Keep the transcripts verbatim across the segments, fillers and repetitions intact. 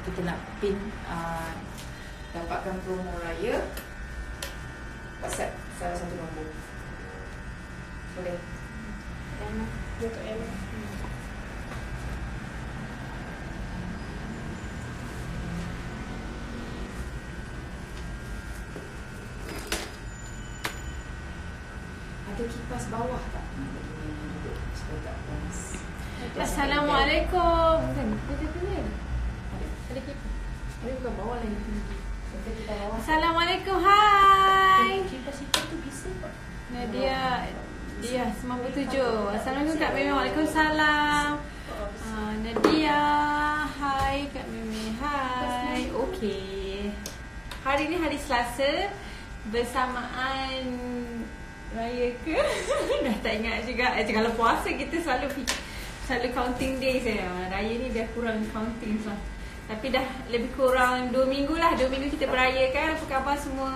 kita nak pin uh, dapatkan promo raya, WhatsApp salah satu nombor. Boleh? Emma, Datuk Emma. Ada kipas bawah tak? Supaya tak panas. Assalamualaikum. Bukan, kita punya. Ada kipas. Ada bukan bawah lagi. Assalamualaikum, hai. Kipas itu tu bisa tak? Nadia, dia sembilan puluh tujuh. Assalamualaikum Kak Mimi. Waalaikumsalam. uh, Nadia, hai Kak Mimi. Hai. Okey. Hari ni hari Selasa, bersamaan raya ke? Dah tak ingat juga. eh, Kalau puasa kita selalu Selalu counting days eh. Raya ni dah kurang counting lah. Tapi dah lebih kurang dua minggu lah. Dua minggu kita beraya kan. Apa khabar semua?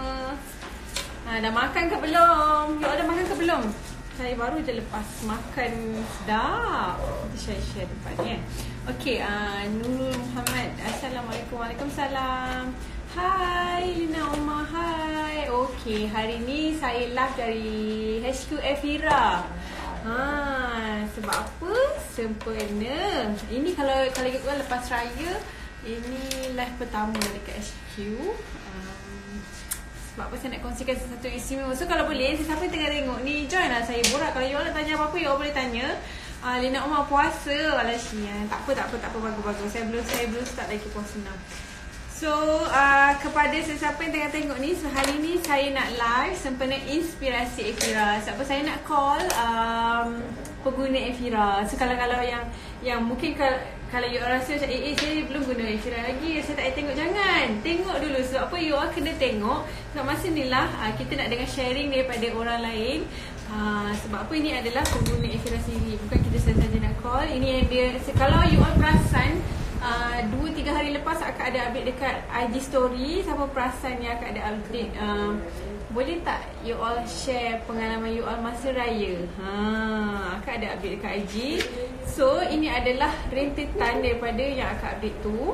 Ha, dah makan ke belum? You all dah makan ke belum? Saya baru je lepas makan. Sedap. Kita share-share depan ni eh. Okay, uh, Nurul Muhammad. Assalamualaikum. Waalaikumsalam. Hai Lina Umar, hai. Okay, hari ni saya live dari H Q Evira. Ha, sebab apa? Sempena. Ini kalau kalau ikutkan lepas raya, ini live pertama dekat H Q. Um, sebab apa saya nak kongsikan sesuatu yang istimewa. So kalau boleh, siapa yang tengah tengok ni, join lah saya borak. Kalau you all nak tanya apa-apa, you all boleh tanya. Uh, Lina Umar puasa. Alah Syian. Tak apa, tak apa, tak apa. Bagus-bagus. Saya belum, saya belum start lagi puasa enam. So, uh, kepada sesiapa yang tengah tengok ni, so hari ni saya nak live sempena Inspirasi Evira. Sebab saya nak call um, pengguna Evira. So, kalau-kalau yang yang mungkin kalau, kalau you rasa macam, eh, eh, saya belum guna Evira lagi, saya tak payah tengok, jangan. Tengok dulu. Sebab apa, you all kena tengok. Sebab masa ni lah, uh, kita nak dengar sharing daripada orang lain. Uh, sebab apa, ini adalah pengguna Evira sendiri. Bukan kita saja nak call. Ini yang dia, kalau you all perasan, Uh, dua tiga hari lepas akan ada update dekat I G story. Siapa perasan yang akan ada update, uh, boleh tak you all share pengalaman you all masa raya? Ha, akan ada update dekat I G. So ini adalah rentetan daripada yang akan update tu.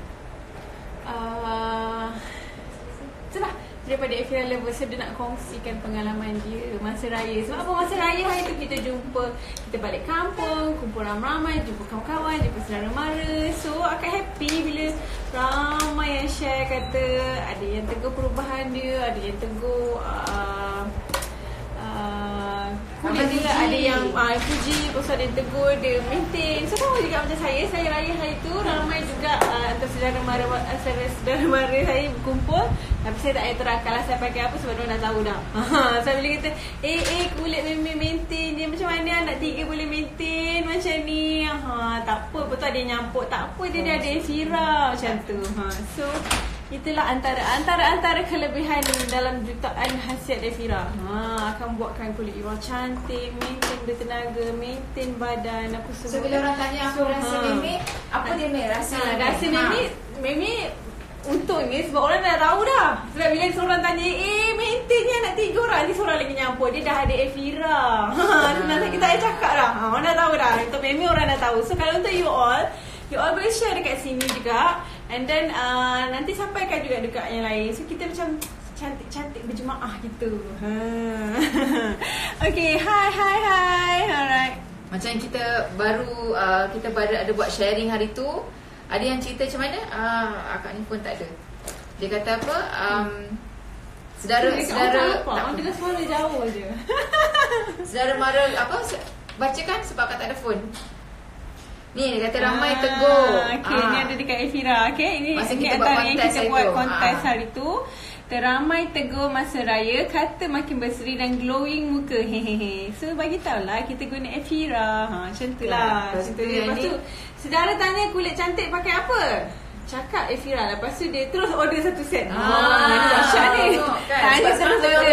uh, Itulah daripada Evira Lover. So dia nak kongsikan pengalaman dia masa raya. Sebab apa, masa raya hari tu kita jumpa, kita balik kampung, kumpul ramai-ramai, jumpa kawan-kawan, jumpa saudara mara. So akan happy bila ramai yang share, kata ada yang tegur perubahan dia, ada yang tegur uh, uh, kulit dia, ada yang uh, puji, lepas tu ada yang tegur dia maintain. So sama juga macam saya, saya raya hari tu ramai juga uh, antara saudara mara, saudara mara saya berkumpul. Tapi saya tak payah terangkan lah saya pakai apa, sebab mereka dah tahu dah. Saya bila kata, eh eh kulit Mimi maintain dia macam mana, anak tiga boleh maintain macam ni. Ha, tak apa, betul ada yang nyampuk, tak apa, dia, dia ada Evira macam tu. Ha, so itulah antara antara antara kelebihan dalam jutaan khasiat Evira. Ha, akan buatkan kulit you cantik, maintain bertenaga, maintain badan apa semua. So bila orang tanya aku so, rasa ha. Mimi, apa dia Mimi rasa? Ha, rasa Mimi, Mimi untungnya sebab orang dah tahu dah. Sebab bila seorang tanya, eh maintain ni anak tiga orang, ni seorang lagi nyampuk, dia dah ada Evira. Sebenarnya kita dah cakap dah, ha, orang dah tahu dah. Untuk Mimi orang dah tahu. So kalau untuk you all, you all boleh share dekat sini juga. And then uh, nanti sampaikan juga dekat yang lain. So kita macam cantik-cantik berjemaah gitu. Ha. Okay, hi hi hi. Alright. Macam kita baru uh, kita baru ada buat sharing hari tu. Ada yang cerita macam mana? Ah, akak ni pun tak ada. Dia kata apa? Um, Sedara Dia Sedara apa? Orang dengar suara jauh je. Sedara mara apa? Bacakan sebab akak tak ada phone. Ni dia kata ramai tegur. Okay, ah. Ni ada dekat Evira. Okay, ini masa ini kita buat antara yang kita buat tu. kontes ah. hari tu. Teramai tegur masa raya, kata makin berseri dan glowing muka. Hehehe. So bagi tahulah kita guna Evira. Ha, macam tu lah. Lepas tu, Lepas tu saudara tanya kulit cantik pakai apa? Cakap Evira. Lepas tu dia terus order satu set. Ah, Ini dahsyat ni. Tanya terus order.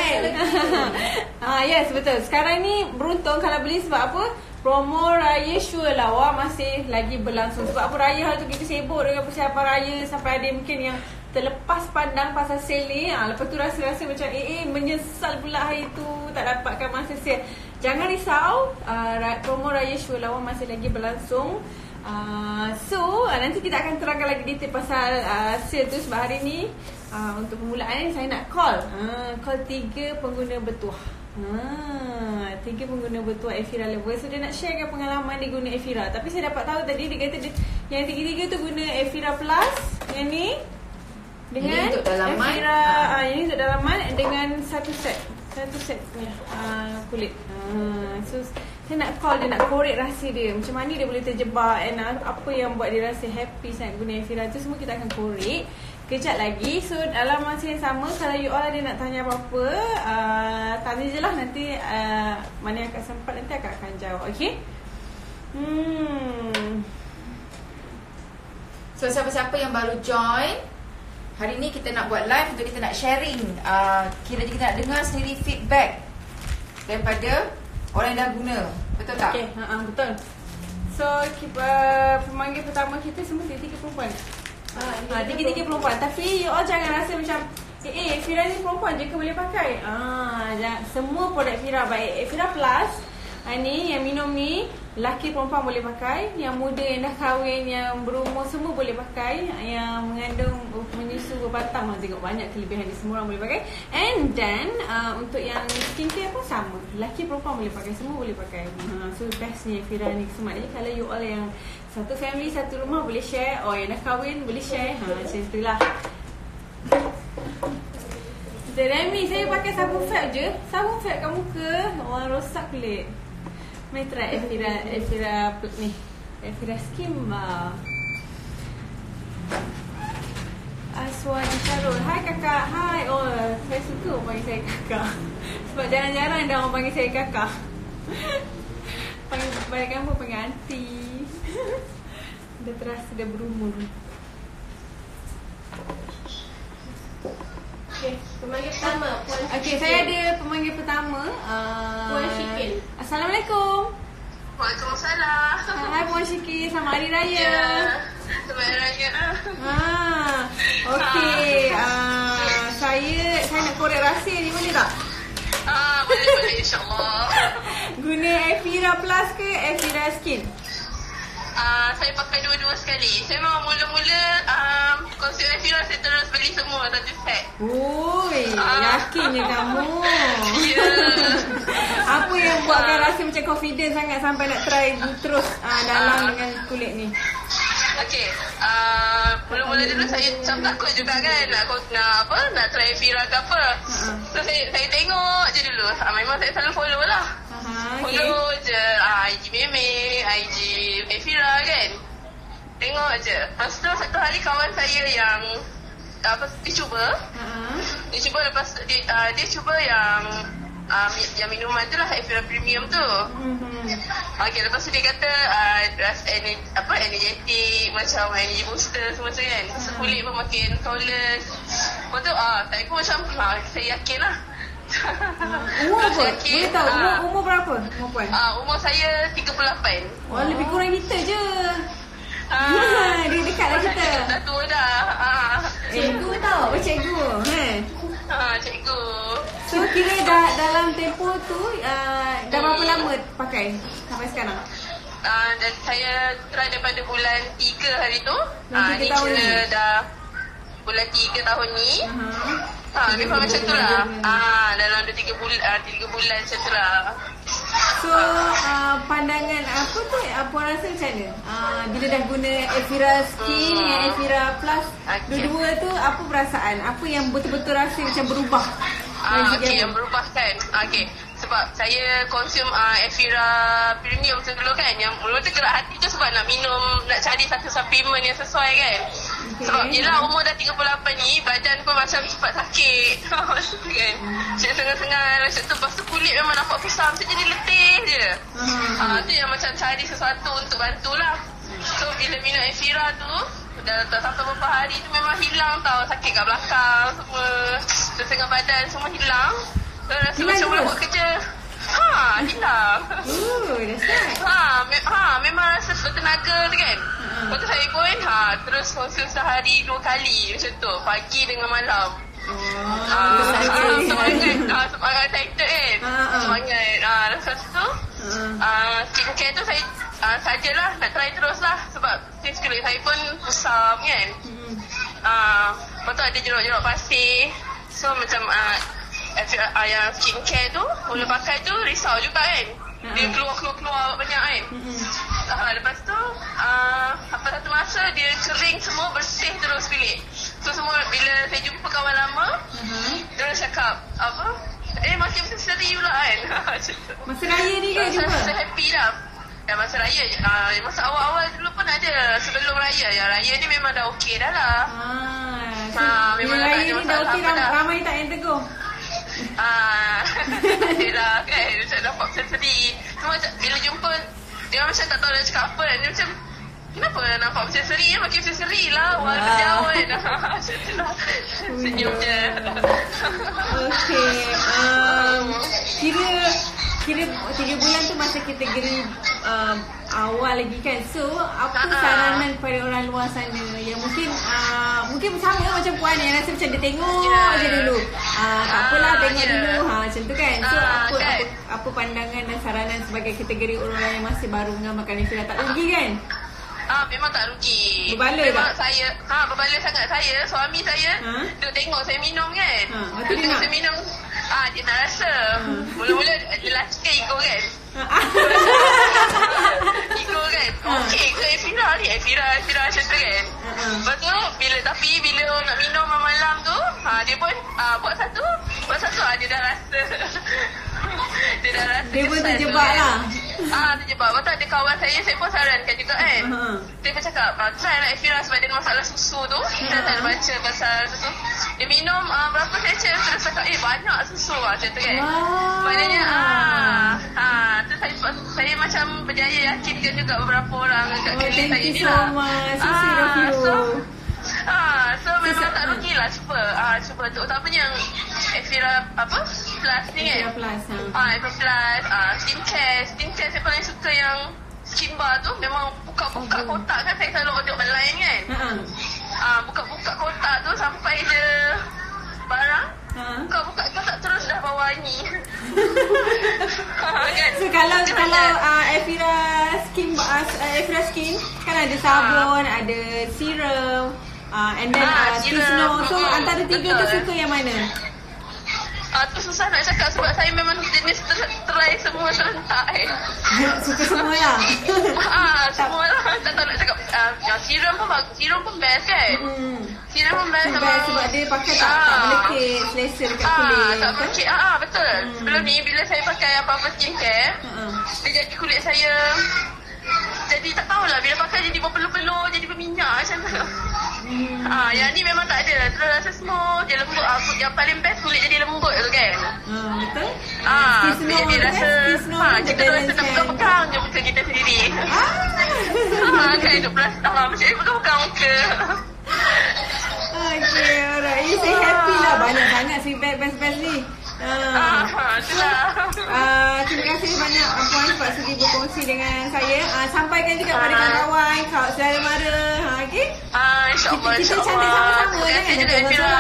Ah, yes, betul. Sekarang ni beruntung kalau beli sebab apa? Promo raya sure lah wah masih lagi berlangsung. Sebab apa, raya hari tu kita sibuk dengan persiapan raya. Sampai ada mungkin yang terlepas pandang pasal sale ni. Ha, lepas tu rasa-rasa macam eh, eh menyesal pula hari tu tak dapatkan masa sale. Jangan risau, uh, promo raya sure lawan masih lagi berlangsung. Uh, so nanti kita akan terangkan lagi detail pasal uh, sale tu. Sebab hari ni uh, untuk permulaan saya nak call uh, Call tiga pengguna bertuah. uh, Tiga pengguna bertuah Evira Lover. So dia nak sharekan pengalaman dia guna Evira. Tapi saya dapat tahu tadi dia kata dia, yang tiga-tiga tu guna Evira Plus. Yang ni dengan ini untuk dalaman. Evira, uh, Yang ni untuk dalaman dengan satu set Satu set punya uh, kulit. uh, So saya nak call dia, nak korek rahsia dia. Macam mana dia boleh terjebak, and apa yang buat dia rasa happy sangat guna Evira tu. Semua kita akan korek kejap lagi. So dalam masa yang sama, kalau you all ada nak tanya apa-apa, uh, tanya je lah. Nanti uh, mana yang akan sempat nanti akan, akan jawab. Okay. Hmm. So siapa-siapa yang baru join, hari ni kita nak buat live untuk kita nak sharing, uh, kira kita nak dengar sendiri feedback daripada orang yang dah guna. Betul tak? Okay, uh, betul. So kita, pemanggil pertama kita semua tiga-tiga perempuan. Ha, tiga-tiga perempuan. Tapi you all jangan rasa macam Eh, eh Evira ni perempuan je ke boleh pakai? Ah, jangan. Semua produk Evira, baik Evira Plus, ha, ni yang minum ni, lelaki perempuan boleh pakai. Yang muda, yang dah kahwin, yang berumur, semua boleh pakai. Yang mengandung, menyusu, berbatang, tengok banyak kelebihan ni, semua orang boleh pakai. And then uh, untuk yang skincare pun sama, lelaki perempuan boleh pakai, semua boleh pakai. ha, So bestnya Evira ni. Semaknanya kalau you all yang satu family, satu rumah boleh share. Oh, yang dah kahwin boleh share. Ha, macam itulah. Kita Remy, saya pakai sabun fat je. Sabun fat kat muka, orang rosak kulit. Mari try Evira, Evira ni, Evira Skin Bar. Aswani Syarul. Hai kakak. Hai. Oh, saya suka orang panggil saya kakak. Sebab jarang-jarang ada orang panggil saya kakak. Panggil balik kamu panggil aunty. Dah terasa dah berumur. Okay, pemanggil pertama Puan Okey, saya ada pemanggil pertama. uh, Puan Syikil. Assalamualaikum. Waalaikumsalam. Hai Puan Syikil, selamat hari raya. Ya, selamat hari raya. Ah, okey. Uh, saya saya nak korek rahsia ni, boleh tak? Ah, boleh boleh insya-Allah. Guna Evira Plus ke Evira Skin? Ah, saya pakai dua-dua sekali. Saya memang mula-mula um, konsep Evira saya terus beli semua satu set. Oi, Ah. yakinnya kamu. Ya. Apa yang buatkan rasa macam confident sangat sampai nak try terus uh, dalam dengan kulit ni? Okey, uh, mula-mula dulu saya macam takut juga kan nak nak apa, nak try Evira ke apa. Uh-huh. So saya saya tengok je dulu. Ah, memang saya selalu follow lah. Aha, okey. Follow je ah, I G Meme, I G Evira kan. Tengok je. Lepas tu satu hari kawan saya yang apa, dia cuba. Uh-huh. Dia cuba lepas dia, uh, dia cuba yang uh, yang minuman tu lah, Evira Premium tu. Mhm. Okay, lepas tu dia kata uh, rasa energi, apa, energetic, macam energy booster semua tu kan. Lepas tu kulit pun makin flawless. Lepas tu ah, saya pun macam ah, saya yakin lah. Umur apa? Saya yakin, Boleh tahu umur, ah, umur berapa? Umur puan? ah, umur saya tiga puluh lapan. Oh, lebih kurang kita je. Ah, Ya, dia dekat lah kita. Dah tua dah. Ah, Cikgu tau. Oh, cikgu. Eh. ah, cikgu. So kira dah dalam tempoh tu uh, dah berapa lama pakai sampai sekarang? Uh, dan saya try daripada bulan tiga hari tu. Bulan Ah, tiga ni tahun kira ni? dah bulan tiga tahun ni. Uh-huh. Ha, lebih kurang macam tu lah. Ah, dalam dua tiga bulan, uh, tiga bulan macam tu lah. So uh, pandangan apa tu, apa rasa macam mana? Uh, bila dah guna Evira Skin Hmm. dengan Evira Plus, Okay. dua-dua tu apa perasaan? Apa yang betul-betul rasa macam berubah? dari Ah, segi okay, apa? yang berubah kan. Ah, okay. Sebab saya konsum uh, Evira Premium tu dulu kan. Yang mula tu gerak hati tu sebab nak minum, nak cari satu supplement yang sesuai kan. Okay. Sebab yelah umur dah tiga puluh lapan ni, badan pun macam cepat sakit. Macam tu kan. Macam sengal-sengal macam tu. Lepas tu kulit memang nampak susah. Macam jadi letih je. Hmm. Ah, tu yang macam cari sesuatu untuk bantulah. So bila minum Evira tu, dah tak sampai beberapa hari tu memang hilang tau. Sakit kat belakang semua, setengah badan semua hilang. So rasa Hilang macam boleh terus? buat kerja. Ha, hilang. Oh, dahsyat. Ha, me- ha, memang rasa bertenaga tu kan. Lepas tu saya pun ha, terus konsum sehari dua kali macam tu, pagi dengan malam. Oh, Ah, betul. semangat, ah, semangat excited kan. Ah, ah. Semangat. Ah, lepas tu, Ah. ah, skincare tu saya uh, sajalah nak try terus lah. Sebab since kulit saya pun kusam kan. hmm. uh, Lepas tu ada jeruk-jeruk pasir. So macam uh, uh, yang skincare tu mula pakai tu risau juga kan. Dia keluar-keluar-keluar banyak kan. hmm. uh, Lepas tu uh, apa satu masa dia kering semua, bersih terus kulit. So semua bila saya jumpa kawan lama, uh-huh. dia cakap apa, eh makin berseri pula kan. Masa raya ni kan jumpa? Saya happy lah. Ya, masa raya, uh, masa awal-awal dulu pun ada. Sebelum raya, ya raya ni memang dah okey dah lah. Ah, so uh, memang raya ni dah okey, ram- ramai tak yang tegur? Ah, adalah kan, macam nampak berseri. Cuma bila jumpa, dia macam tak tahu nak cakap apa kan. Dia macam, kenapa nampak macam seri? Makin macam seri lah. Walaupun jauh kan. Macam tu lah. Senyum je. Okay. Um, kira Kira tiga bulan tu masa kategori um, awal lagi kan. So apa saranan kepada orang luar sana yang mungkin uh, mungkin sama macam Puan yang rasa macam dia tengok yeah. je dulu, uh, tak apalah tengok yeah. dulu ha, macam tu kan. So uh, apa, kan? apa apa pandangan dan saranan sebagai kategori orang yang masih baru mengamalkan istilah, tak rugi kan? Ah, memang tak rugi. Berbala memang tak? Saya, ha, berbala sangat saya. Suami saya ha? Duk tengok saya minum kan. Ha, Duk tengok saya minum. Ah, dia nak rasa. Ha. Mula-mula lelaki kan ikut kan. Ikut kan. Ha. Okey ke Efira ni? Efira, Efira macam tu kan. Ha. Lepas tu, bila, tapi bila nak minum malam tu, ha, dia pun ah, buat satu. Buat satu, ah, dia dah rasa. Dia dah rasa. Dia pun terjebak lah. Ah, terjebak. Lepas tu ada kawan saya, saya pun sarankan juga kan. Uh-huh. Dia pun cakap, ah, try lah Efira sebab dia ada masalah susu tu. Kita uh-huh. tak ada baca pasal susu. Dia minum ah, berapa sachet, terus cakap, eh banyak susu lah macam tu kan. Wow. Maknanya, ah, ah, tu saya, saya macam berjaya yakinkan juga beberapa orang kat oh, klinik saya ni so lah. Much. Ah, so, ah, so memang tak rugi lah cuba. Ah, cuba tu. Utamanya yang Efira apa? Plus ni kan? Efira Plus. Ha. Ah, Efira Plus. Ah, skincare. Skincare saya paling suka yang skin bar tu. Memang buka-buka oh, kotak kan. Saya selalu order online kan. Ha. Ah, buka-buka kotak tu sampai je barang. Ha. Buka-buka kotak terus dah bawa ni. Kan? So kalau Jangan kalau uh, Efira skin uh, Efira skin kan ada sabun, ha. ada serum, uh, and then uh, Tisno. So hmm, antara tiga betul. tu suka yang mana? Ah, tu susah nak cakap sebab saya memang jenis ter- try semua serentak eh. Suka semua lah. Ah, semua lah. Tak tahu nak cakap. Uh, yang serum pun bagus. Serum pun best kan? Hmm. Serum pun best. Sebab, sebab dia pakai tak, ah. tak melekit selesa dekat kulit. Ah, tak melekit. Ah, betul. Hmm. Sebelum ni bila saya pakai apa-apa skincare, uh-huh. dia jadi kulit saya jadi tak tahulah. Bila pakai jadi berpeluh-peluh, jadi berminyak macam tu. Hmm. Ah, yang ni memang tak ada. Terus rasa smooth, dia lembut. Ah, yang paling best kulit jadi lembut tu kan. Hmm, betul. Ah, kulit jadi rasa ah, kita rasa nak pegang-pegang je muka kita sendiri. Ah, ah kan duk belas ah, macam ni pegang-pegang muka. Okay, alright. You say happy lah. Banyak sangat si best-best ni. Ah, ah, itulah. Uh, terima kasih banyak Puan sebab sudi berkongsi dengan saya. Uh, sampaikan juga pada kawan-kawan, kawan saudara mara. Ha, okey? Ah, insya-Allah. Kita, kita cantik sama-sama kan? Terima kasih juga.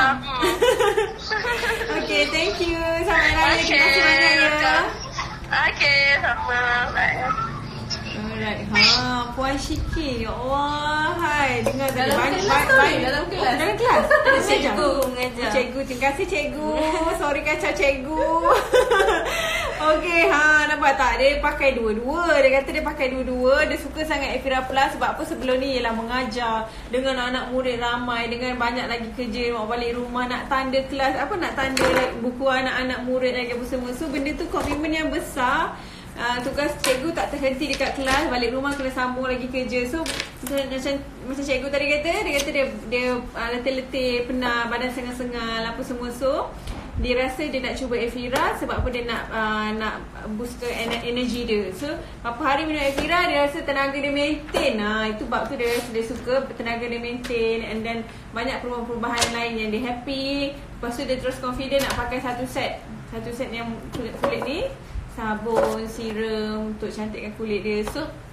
Okey, thank you. Selamat raya. Terima kasih banyak ya. Okey, sama. Bye. Alright. Ha, Puan Syiki. Ya Allah. Hai, dengar dalam banyak kelas tu, banyak dalam kelas. Dalam kelas. Cikgu mengajar. Cikgu, terima kasih cikgu. Sorry kacau cikgu. Okey, ha, nampak tak? Dia pakai dua-dua. Dia kata dia pakai dua-dua. Dia suka sangat Efira Plus sebab apa sebelum ni ialah mengajar dengan anak murid ramai, dengan banyak lagi kerja, mak balik rumah nak tanda kelas, apa nak tanda like, buku anak-anak murid lagi apa semua. So benda tu komitmen yang besar. Uh, tugas cikgu tak terhenti dekat kelas, balik rumah kena sambung lagi kerja. So macam macam cikgu tadi kata, dia kata dia dia uh, letih-letih, penat, badan sengal-sengal apa semua. So dia rasa dia nak cuba Efira sebab apa dia nak uh, nak boost energy dia. So apa hari minum Efira dia rasa tenaga dia maintain. Ha, itu bab tu dia rasa dia suka tenaga dia maintain, and then banyak perubahan-perubahan lain yang dia happy. Lepas tu dia terus confident nak pakai satu set. Satu set yang kulit-kulit ni, sabun, serum untuk cantikkan kulit dia. So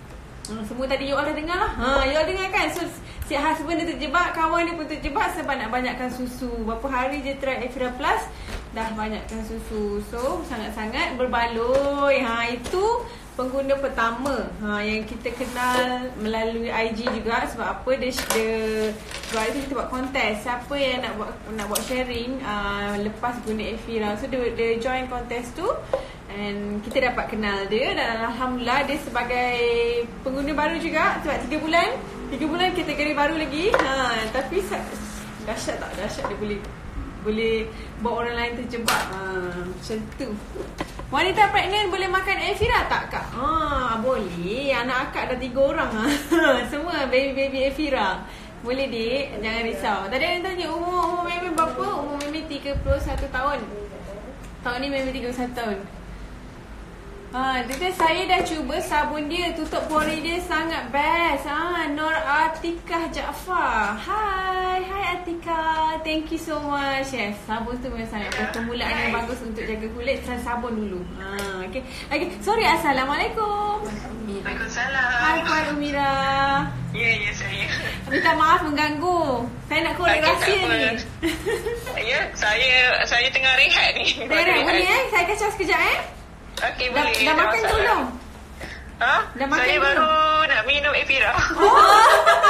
Hmm, semua tadi you all dah dengar lah. Ha, you all dengar kan? So, si husband dia terjebak, kawan dia pun terjebak sebab nak banyakkan susu. Berapa hari je try Evira Plus, dah banyakkan susu. So, sangat-sangat berbaloi. Ha, itu pengguna pertama ha, yang kita kenal melalui I G juga. Sebab apa? Dia, dia sebab itu kita buat kontes. Siapa yang nak buat nak buat sharing uh, lepas guna Evira. So, dia, dia join kontes tu. And kita dapat kenal dia. Dan Alhamdulillah dia sebagai pengguna baru juga. Sebab tiga bulan tiga bulan kategori baru lagi. ha, Tapi dahsyat tak? Dahsyat dia boleh Boleh buat orang lain terjebak. ha, Macam tu. Wanita pregnant boleh makan Evira tak kak? Ha, boleh. Anak akak dah tiga orang. ha. Semua baby-baby Evira. Boleh dik, jangan risau. Tadi ada yang tanya umur, umur Mimi berapa? Umur Mimi tiga puluh satu tahun. Tahun ni Mimi tiga puluh satu tahun. Ha, dia kata saya dah cuba sabun dia, tutup pori dia sangat best. Ha, Nur Atikah Jaafar. Hai, hai Atikah. Thank you so much. Yes, sabun tu memang sangat yeah. Permulaan yang bagus untuk jaga kulit. Try sabun dulu. Ha, okay. Okay. Sorry, Assalamualaikum. Waalaikumsalam. Hai Puan Umira. Ya, yeah, ya yeah, saya. Minta maaf mengganggu. Saya nak korek rahsia ni. Ya, saya saya tengah rehat ni. Tengah rehat. Boleh eh? Saya kacau sekejap eh. Okey, dah, boleh. Dah makan belum? Ha? Dah makan saya belum? baru nak minum Evira. Oh.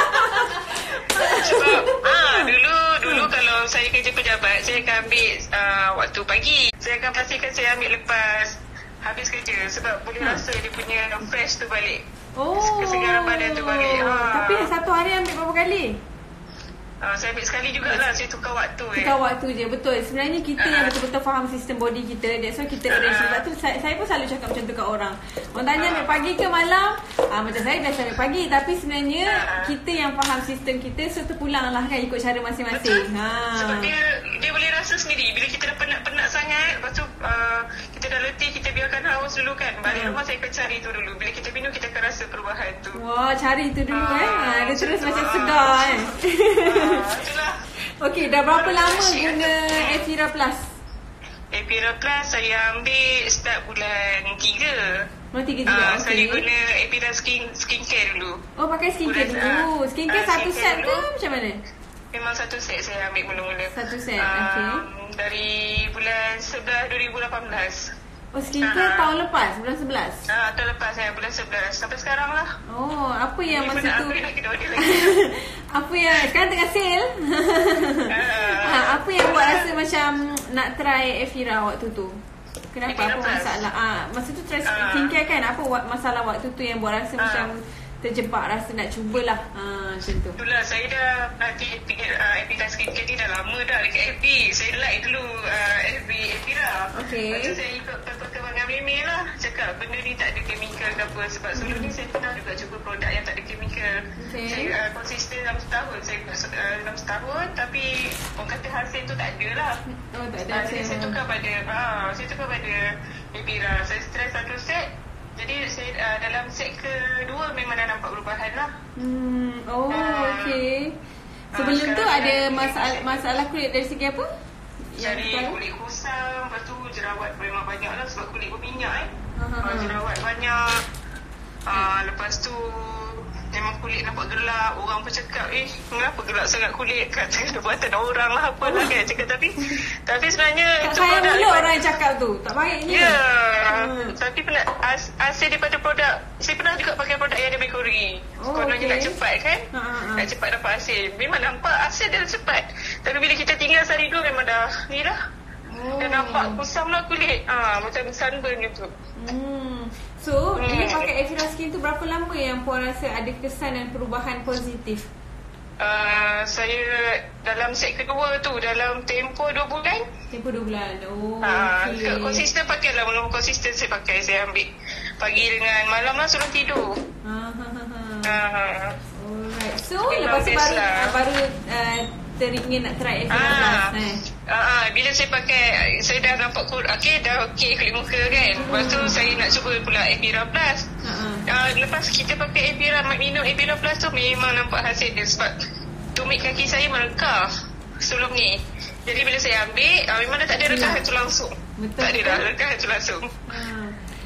Sebab ah dulu dulu kalau saya kerja pejabat, saya akan ambil uh, waktu pagi. Saya akan pastikan saya ambil lepas habis kerja sebab boleh hmm. rasa dia punya fresh tu balik. Oh. Kesegaran badan tu balik. Ha. Tapi satu hari ambil berapa kali? Uh, saya ambil sekali jugalah. Saya tukar waktu eh. Tukar waktu je. Betul. Sebenarnya kita uh. yang betul-betul faham sistem body kita. That's why kita arrange. Sebab tu saya, saya pun selalu cakap macam tu kat orang. Orang tanya ambil pagi ke malam? uh, Macam saya biasa ambil pagi. Tapi sebenarnya uh. kita yang faham sistem kita. So terpulang lah kan ikut cara masing-masing. ha. Sebab dia dia boleh rasa sendiri. Bila kita dah penat-penat sangat, lepas tu uh, kita dah letih, kita biarkan haus dulu kan. Balik hmm. rumah saya akan cari tu dulu. Bila kita minum, kita akan rasa perubahan tu. Wah, cari tu dulu uh, eh ha, dia terus tu, macam uh, segar eh itulah. Okey, dah berapa Baru lama guna Evira Plus? Evira Plus saya ambil start bulan tiga. Oh, tiga juga. Uh, okay. Saya guna Evira skin skincare dulu. Oh, pakai skincare bulan, dulu. Uh, skincare uh, satu set ke macam mana? Memang satu set saya ambil mula-mula. Satu set, uh, okey. Dari bulan sebelas dua ribu lapan belas. Oh, skincare uh, tahun lepas, bulan sebelas? Ah, uh, tahun lepas saya, bulan sebelas. Sampai sekarang lah. Oh, apa yang Ini masa tu? Lagi, apa yang, sekarang tengah sale. uh, ha, apa yang buat rasa macam nak try Evira waktu tu? Kenapa? Apa masalah? Ah, masa tu try skincare kan? Apa masalah waktu tu yang buat rasa uh, macam terjebak, rasa nak cubalah ha, macam tu? Itulah, saya dah nanti uh, Evira skincare ni dah lama dah dekat F B. Saya like dulu uh, F B Evira. Okay. Lepas tu saya ikut perkembangan Mimi lah. Cakap benda ni tak ada chemical ke apa. Sebab sebelum ni saya pernah juga cuba produk yang tak ada chemical. Okay. Saya uh, konsisten dalam setahun. Saya uh, dalam setahun tapi orang kata hasil tu tak ada lah. Oh, tak ada uh, hasil. Jadi saya tukar pada uh, saya tukar pada Evira. Saya try satu set. Jadi saya uh, dalam set kedua memang dah nampak perubahan lah. Hmm, oh uh, okey. Sebelum uh, tu ada masalah masalah kulit dari segi apa? Dari kulit kusam, lepas tu jerawat memang banyak lah sebab kulit berminyak eh. Uh-huh. Uh, jerawat banyak. Uh, lepas tu memang kulit nampak gelap. Orang pun cakap, eh kenapa gelap sangat kulit? Kata buatan orang lah apalah oh. kan cakap. Tapi tapi sebenarnya tak sayang mulut orang yang cakap tu. Tak baiknya. Ya yeah. hmm. Tapi pernah as, hasil daripada produk, saya pernah juga pakai produk yang dari Korea. oh, Kononnya okay. nak cepat kan. uh-huh. Nak cepat dapat hasil. Memang nampak hasil dia cepat. Tapi bila kita tinggal sehari dua memang dah ni dah oh. Dah nampak kusam lah kulit. ah, Macam sunburn gitu. Hmm. So, hmm. ini pakai Evira Skin tu berapa lama yang Puan rasa ada kesan dan perubahan positif? Uh, saya dalam set kedua tu, dalam tempoh dua bulan. Tempoh dua bulan, oh uh, okay. Konsisten pakai lah, belum konsisten saya pakai. Saya ambil pagi dengan malam lah sebelum tidur. uh, uh, uh, Alright, so lepas tu baru, lah. baru uh, teringin nak try Evira ah, Plus eh? ah, Bila saya pakai, saya dah nampak okay, dah okey kulit muka kan. Lepas tu saya nak cuba pula Evira Plus. uh-huh. ah, Lepas kita pakai Evira, minum Evira Plus tu memang nampak hasil dia. Sebab tumit kaki saya melekah sebelum ni. Jadi bila saya ambil, ah, memang dah tak ada rekahan tu langsung. Betul, tak ada dah rekahan tu langsung. uh.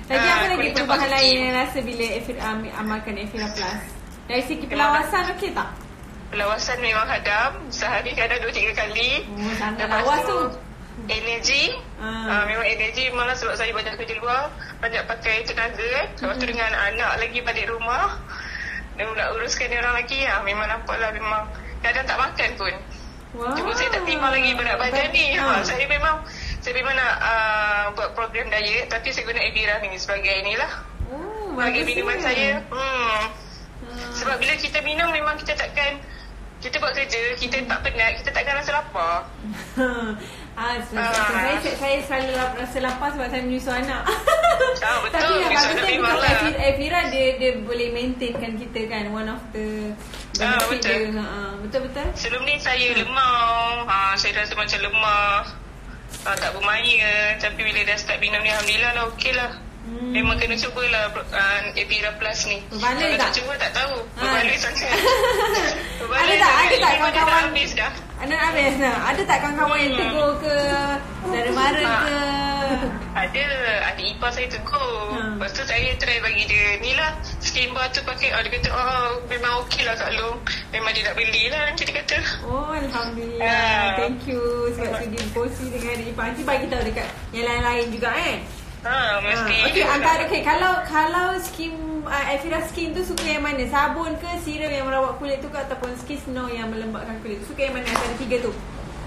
Lagi Ah, apa lagi kulit perubahan tempat lain cuci. yang rasa bila Efira, am- amalkan Efira Plus? Dari segi pelawasan okey tak? Lawasan memang hadam. Sehari kadang dua tiga kali. Oh, sangat Lepas lawas tu, tu. energi. Ah. Ah, memang energi malah sebab saya banyak kerja luar. Banyak pakai tenaga kan. Lepas tu dengan anak lagi balik rumah. Dan nak uruskan dia orang lagi. Ah, memang nampaklah memang kadang tak makan pun. Wow. Cuma saya tak timbang lagi berat badan ni. Ha. Ha, saya memang saya memang nak uh, buat program diet tapi saya guna Evira ni sebagai inilah. Oh, Bagi bagus minuman ni. saya. Hmm. Ah. Sebab bila kita minum memang kita takkan kita buat kerja, kita tak penat, kita takkan rasa lapar. ah, sebab Ah. saya, saya, saya selalu lap- rasa lapar sebab saya menyusu anak. Ah, betul. Tapi yang Menyusu bagusnya anak bukan memanglah. Evira, Evira dia dia boleh maintainkan kita kan, one of the Ah, benefit betul. dia. Ha, betul-betul. Sebelum ni saya lemau. Ha, saya rasa macam lemah. Ha, tak bermaya. Tapi bila dah start minum ni alhamdulillah lah okey lah. Hmm. Memang kena cubalah uh, Evira Plus ni. Berbaloi Kalau tak? tak cuba tak tahu. Ha. Berbaloi sangat. Ada Berbaloi tak? sangat. Ada tak Memang dah kawan-kawan? habis dah. Ada habis dah. Ada tak kawan-kawan yang Hmm. tegur ke, saudara mara Ha. ke? Ada. Adik ipar saya tegur. Ha. Lepas tu saya try bagi dia. Ni lah skin bar tu pakai. Oh, dia kata oh memang okey lah Kak Long. Memang dia nak beli lah nanti dia kata. Oh, Alhamdulillah. Ah. Thank you sebab sudi berkongsi dengan adik ipar. Nanti bagi tahu dekat yang lain-lain juga eh. Ha, mesti. Ha, okey, antara okay, kalau kalau skin uh, Evira Skin tu suka yang mana? Sabun ke, serum yang merawat kulit tu ke ataupun skin snow yang melembabkan kulit tu? Suka yang mana antara tiga tu?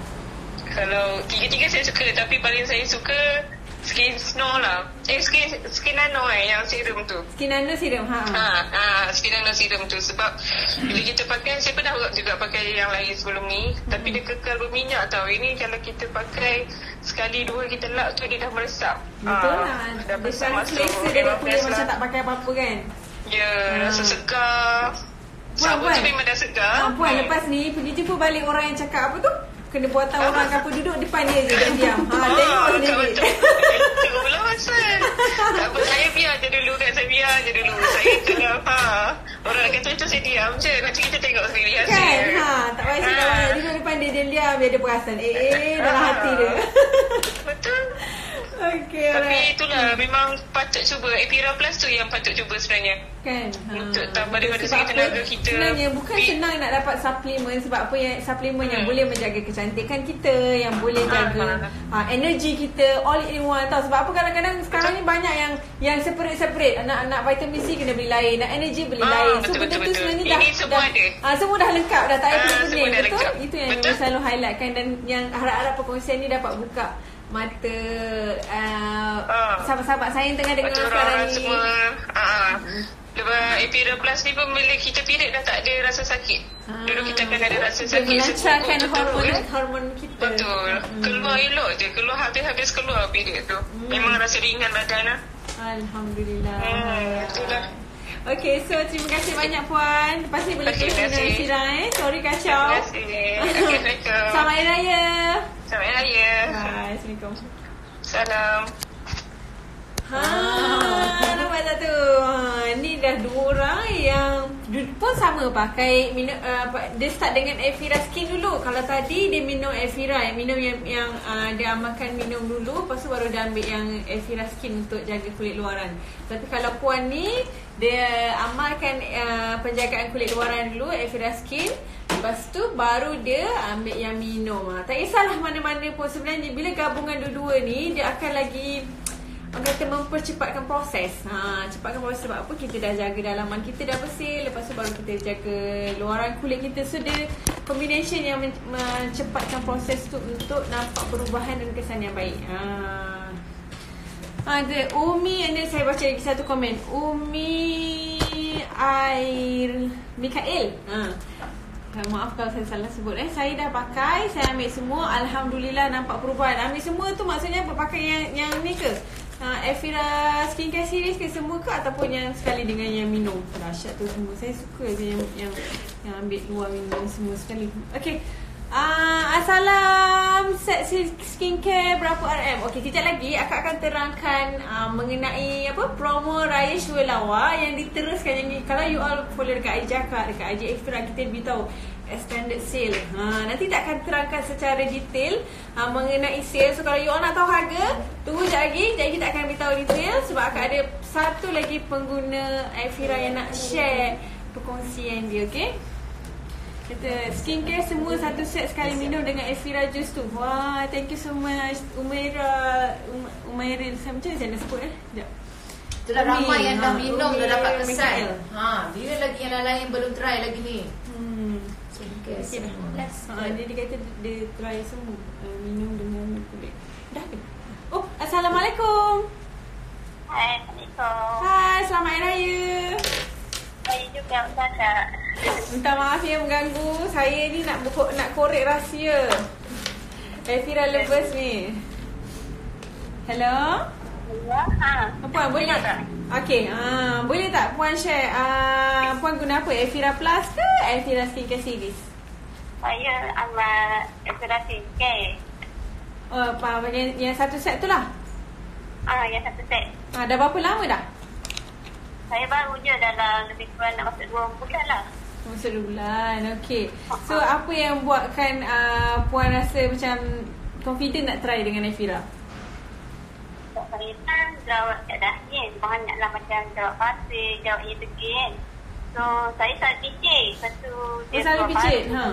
Kalau tiga-tiga saya suka. Tapi paling saya suka skin snow lah. Eh skin skin nano eh yang serum tu. Skin nano serum. Ha. Ha, ha, skin nano serum tu. Sebab bila kita pakai, saya pernah juga pakai yang lain sebelum ni. Hmm. Tapi dia kekal berminyak tau. Ini kalau kita pakai sekali dua kita lap tu dia dah meresap. Betul Ah, lah. Dah Dia meresap selalu masuk. selesa dia Memang kulit best macam lah. tak pakai apa-apa kan? Ya, Ah. rasa segar. Sabun Puan, tu memang dah segar. Ha, puan, Hmm. lepas ni pergi jumpa balik orang yang cakap apa tu? Kena buatan orang ke apa duduk depan dia je dan diam. Ha, tengok sendiri. Betul pula pasal. Tak apa, saya biar je dulu kan. Saya biar je dulu. Saya kalau ha, orang nak kata macam saya diam je. Nanti kita tengok sendiri hasil. Kan? Ha, tak payah cakap Ha. banyak. Duduk depan dia, dia diam. Biar dia perasan. Eh, eh, dalam Ha. hati dia. Betul. Okay, Tapi alright. itulah memang patut cuba. Evira Plus tu yang patut cuba sebenarnya. Kan? Untuk tambah daripada Sebab segi apa? tenaga kita. Sebenarnya bukan Fit. senang nak dapat suplemen. Sebab apa yang suplemen yang Hmm. boleh menjaga kecantikan kita, yang boleh Ah, jaga ah. ha, energi kita, all in one tau. Sebab apa kadang-kadang sekarang ni banyak yang yang separate-separate. Nak nak vitamin C kena beli lain, nak energy beli Ah, lain. So betul, benda betul, tu betul. sebenarnya Ini dah semua dah, ada. Ah, semua dah lengkap dah, tak payah Ah, pening. semua dah Betul? lengkap. Itu yang Betul. saya selalu highlightkan dan yang harap-harap perkongsian ni dapat buka mata uh, Ah. sahabat-sahabat saya yang tengah dengar Betul sekarang orang ni. semua. Ha. Lepas Evira Plus ni pun bila kita period dah tak ada rasa sakit. Ah. Dulu kita akan ada rasa Dia sakit melancarkan sebungkuk tu hormon teruk, kan? hormon kita. Betul. Hmm. Keluar elok je. Keluar habis-habis keluar period tu. Hmm. Memang rasa ringan badan lah. Alhamdulillah. Hmm, itulah. Okay, so terima kasih banyak Puan. Lepas ni boleh Okay, terus terima dengan kasih. Sira eh. Sorry kacau. Terima kasih. Assalamualaikum. Selamat Hari Raya. Selamat Hari Raya. Bye. Assalamualaikum. Salam. Ha, nampak tak tu? Ha, ni dah dua orang yang du- pun sama pakai minum, uh, dia start dengan Evira Skin dulu. Kalau tadi dia minum Evira, yang minum yang, yang uh, dia amalkan minum dulu, lepas tu baru dia ambil yang Evira Skin untuk jaga kulit luaran. Tapi kalau puan ni dia amalkan uh, penjagaan kulit luaran dulu, Evira Skin. Lepas tu baru dia ambil yang minum. Ha, tak kisahlah mana-mana pun sebenarnya bila gabungan dua-dua ni dia akan lagi orang kata mempercepatkan proses. Ha, cepatkan proses sebab apa? Kita dah jaga dalaman kita dah bersih, lepas tu baru kita jaga luaran kulit kita. So dia combination yang men- mencepatkan proses tu untuk nampak perubahan dan kesan yang baik. Ha. Ada Umi, and then saya baca lagi satu komen. Umi Air Mikael. Ha. Maaf kalau saya salah sebut eh. Saya dah pakai, saya ambil semua, alhamdulillah nampak perubahan. Ambil semua tu maksudnya pakai yang yang ni ke? Uh, Evira Skincare Series ke semua ke ataupun yang sekali dengan yang minum? Dahsyat tu semua. Saya suka je yang yang, yang ambil dua minum semua sekali. Okey. Uh, Assalam set skincare berapa R M? Okey, kejap lagi akak akan terangkan uh, mengenai apa promo Raya Shua Lawa yang diteruskan. Yang kalau you all follow dekat I G akak, dekat I G Evira, kita beritahu extended sale. Ha, nanti tak akan terangkan secara detail ha, mengenai sale. So kalau you all nak tahu harga, tunggu sekejap lagi. Jadi kita akan beritahu detail sebab akan ada satu lagi pengguna Aifira yang nak share perkongsian dia, okey? Kita skincare semua satu set sekali minum dengan Aifira Juice tu. Wah, thank you so much Umaira. Um, Umaira, macam mana saya nak sebut eh? Sekejap. Itulah ramai yang dah minum, dah dapat kesan. Mikael. Ha, bila lagi yang lain belum try lagi ni. Hmm. Skincare Okay, dah. semua. Ha, dia, dia kata dia try semua uh, minum dengan kulit. Dah ke? Oh, Assalamualaikum. Hai, Assalamualaikum. Hai, selamat Hari Raya. Saya juga Ustazah. Minta maaf ya mengganggu. Saya ni nak buku, nak korek rahsia Aifira Lovers ni. Hello? Ya, ha. Puan boleh? Okey, ah, boleh tak Puan share ah, Puan guna apa? Aifira Plus ke Aifira Skincare Series? Saya amat eksplorasi sikit. Oh, apa yang, yang satu set tu lah. Ah, yang satu set. Ah, dah berapa lama dah? Saya baru je dalam lebih kurang nak masuk dua bulan lah. Masuk dua bulan, okey. So, apa yang buatkan uh, Puan rasa macam confident nak try dengan Aifira? Sebab saya kan jerawat kat dahi kan. Banyaklah macam jerawat pasir, jerawat yang degil kan. So, saya selalu picit. Lepas tu... Oh, selalu picit? Ha.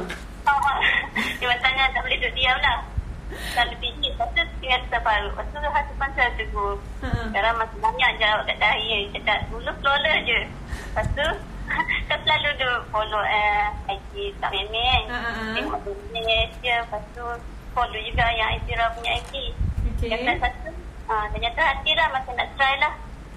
Dia tangan tak boleh duduk diam lah. Selalu picit. Lepas tu tinggal terbaru. Lepas tu hasupan saya tegur. Ha. Sekarang masih banyak jerawat kat dahi kan. Cakap dulu flawless je. Lepas tu kan selalu duduk follow uh, I G Kak Meme kan. Ha, ha, ha. Tengok business je. Lepas tu follow juga yang Aifira punya I G. Okey. Yang satu ah, ternyata hati lah masa nak try lah.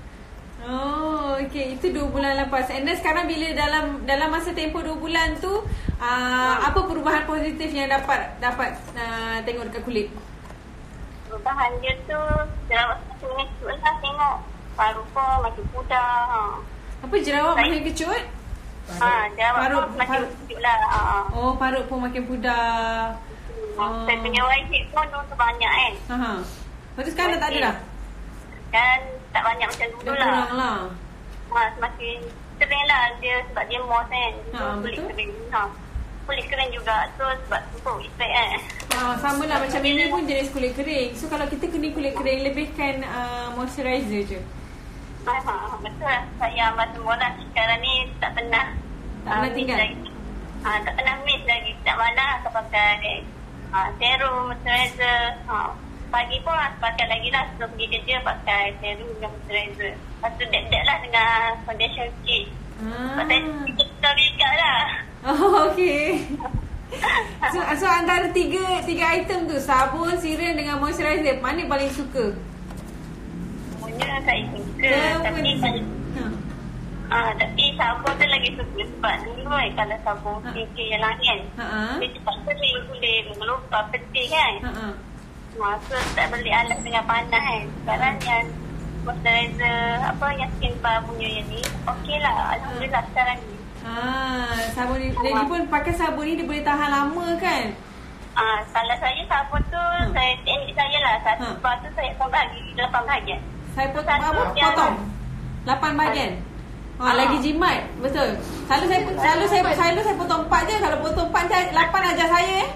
Oh, okey. Itu dua bulan lepas. And then sekarang bila dalam dalam masa tempoh dua bulan tu, uh, Hmm. apa perubahan positif yang dapat dapat uh, tengok dekat kulit? Perubahan dia tu jerawat makin mengecut lah tengok. Paru pun makin pudar. Ha. Apa jerawat Baik. makin kecut? Ha, jerawat Parut- pun makin parut. mengecut lah. Ha. Oh, parut pun makin pudar. Oh. Saya punya wajib pun tu banyak kan. Ha ha. Lepas tu sekarang dah tak ada dah? Kan tak banyak macam dulu Dah lah. kurang lah. Ha, semakin kering lah dia sebab dia moss kan. Ha, So, kulit betul. kering. Ha. Kulit kering juga. So sebab tu efek kan. Ah, sama lah macam Mimi pun jenis kulit kering. So kalau kita kena kulit kering, lebihkan uh, moisturizer je. Ha, ha, betul lah. Saya amat semua lah. Sekarang ni tak pernah Tak ah, pernah miss tinggal? lagi. Ha, tak pernah miss lagi. Tak mana aku pakai ha, serum, moisturizer. Ha, pagi pun aku pakai lagi lah. Sebelum pergi kerja pakai serum dan moisturizer. Lepas tu dek-dek lah dengan foundation kit. Sebab saya Ah. kita makeup lah. Oh, okay. So, so antara tiga tiga item tu, sabun, serum dengan moisturizer, mana paling suka? Semuanya saya suka. Sabun. Tapi saya Ha. Ah, tapi sabun tu lagi suka sebab dulu kan kalau sabun Ha. skincare yang lain kan Ha ah. dia cepat kering boleh mengelupas penting kan. Ha ah. Ha, so tak beli alat dengan panas kan. Sekarang yang moisturizer apa yang skin bar punya yang ni okey lah. Alhamdulillah sekarang ni. Ah, sabun ni, lagi pun pakai sabun ni dia boleh tahan lama kan? Ah, kalau saya sabun tu Hmm. saya teknik saya lah. Satu Hmm. bar tu saya akan bagi lapan bahagian. Saya potong Satu apa? yang- Potong. lapan bahagian. Ha, Ah. lagi jimat. Betul. Selalu saya selalu saya selalu saya potong empat je. Kalau potong empat lapan ajar saya eh.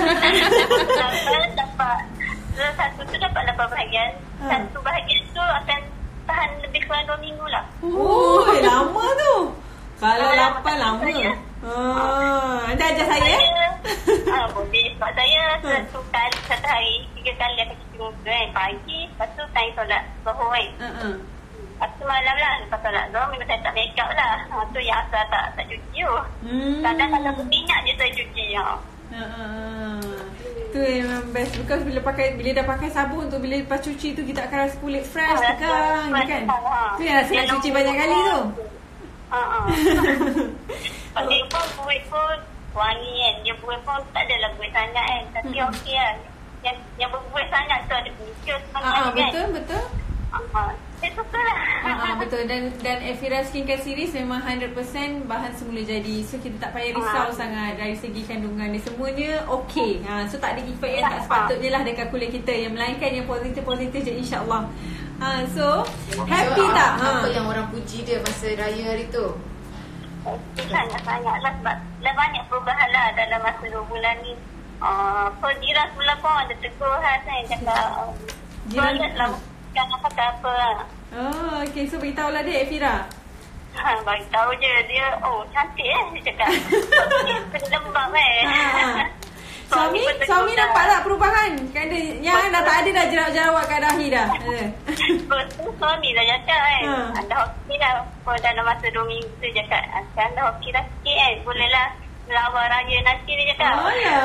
Lapan dapat so, satu tu dapat lapan bahagian. Hmm. Satu bahagian tu akan tahan lebih kurang dua minggu lah. Oh, eh, lama tu. Kalau Ah, lapan lama. saya. Ah, nanti ajar saya eh. Ah, boleh. Sebab saya Hmm. satu kali, satu hari, tiga kali akan cuci muka kan. Pagi, lepas tu saya solat zuhur kan. Ha ah. Lepas tu malam lah, lepas solat zuhur memang saya tak make up lah. Ha, tu yang asal tak, tak cuci tu. Hmm. Kadang kalau berminyak je saya cuci. Ha. Ha ah. Tu memang best because bila pakai bila dah pakai sabun tu, bila lepas cuci tu kita akan rasa kulit fresh Ah, tegang rasa kan. fresh, ha. Tu yang rasa nak Dia cuci lembut. banyak kali tu. Ha ah. Sebab dia pun buih pun wangi kan. Dia buih pun tak adalah buih sangat kan. Tapi Hmm. okey lah. Yang, yang berbuih sangat tu ada pemikir Ah ah, betul betul. Ha, ha. Saya suka lah. Ah, ah, betul dan dan Aifira Skincare Series memang one hundred percent bahan semula jadi. So kita tak payah risau Ah. sangat dari segi kandungan dia, semuanya okey. Ha, so tak ada efek yang tak Ah. sepatutnya lah dekat kulit kita, yang melainkan yang positif-positif je insya-Allah. Ha, so happy So, tak? Apa Ha. yang orang puji dia masa raya hari tu? Sangat-sangat lah sebab dah banyak perubahan lah dalam masa dua bulan ni. Uh, per jiran sebelah pun ada tegur khas kan. Cakap, uh, Jiran lah, jangan pakai apa lah. Oh, okay. So, beritahu lah dia, Efira. Ha, bagi tahu je dia, oh cantik eh, dia cakap. Kena lembab eh. Ha. Suami, suami nampak tak perubahan? Kan dia, yang dah tak ada dah jerawat-jerawat kat dahi dah. Betul, suami dah cakap kan. Ha. Anda okey dah. Kalau dalam masa dua minggu tu cakap, anda okey dah sikit kan. Bolehlah melawar raya nanti dia cakap. Oh ya.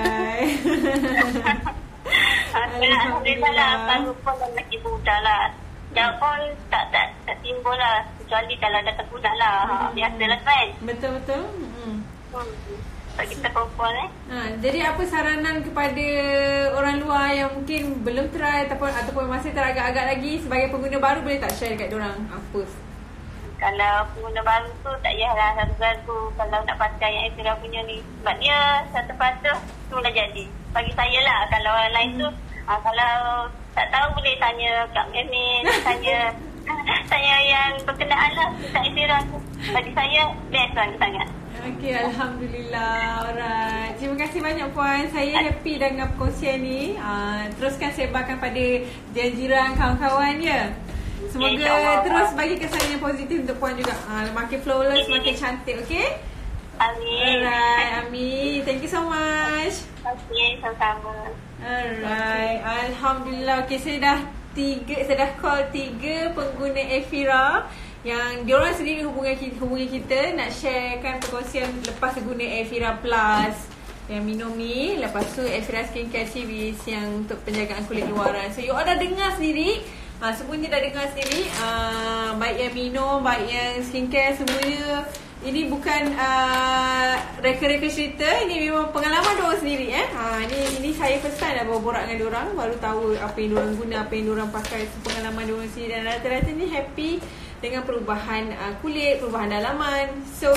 Alhamdulillah lah. Baru pun dah lagi muda lah. Jauh pun tak, tak, tak timbul lah. Kecuali kalau ada terbudak lah. Hmm. Biasalah kan. Betul-betul. Hmm. Hmm. Sebab kita perempuan eh. Ha, jadi apa saranan kepada orang luar yang mungkin belum try ataupun ataupun masih teragak-agak lagi sebagai pengguna baru, boleh tak share dekat diorang apa? Kalau pengguna baru tu tak payahlah ragu-ragu kalau nak pakai yang Efira punya ni. Sebab dia satu patu semula jadi. Bagi saya lah. Kalau orang lain hmm. tu ha, kalau tak tahu boleh tanya Kak Memin, tanya tanya yang berkenaan lah Kak Efira tu. Bagi saya best lah sangat. Okey, Alhamdulillah. Alright. Terima kasih banyak Puan. Saya happy dengan perkongsian ni. Uh, teruskan sebarkan pada jiran-jiran kawan-kawan ya. Semoga ya, terus bagi kesan yang positif untuk Puan juga. Uh, makin flawless, makin cantik. Okey? Amin. Alright, amin. Thank you so much. Okey, sama-sama. Alright. Alhamdulillah. Okey, saya dah tiga, saya dah call tiga pengguna Efira yang diorang sendiri hubungi kita, hubungi kita nak sharekan perkongsian lepas guna Efira Plus yang minum ni, lepas tu Efira Skincare Series yang untuk penjagaan kulit luaran. So you all dah dengar sendiri, ha, semuanya dah dengar sendiri, uh, baik yang minum, baik yang skincare, semuanya. Ini bukan uh, reka-reka cerita, ini memang pengalaman diorang sendiri eh. Ha, ini, ini saya first time dah berborak dengan diorang, baru tahu apa yang diorang guna, apa yang diorang pakai, pengalaman diorang sendiri. Dan rata-rata ni happy dengan perubahan uh, kulit, perubahan dalaman. So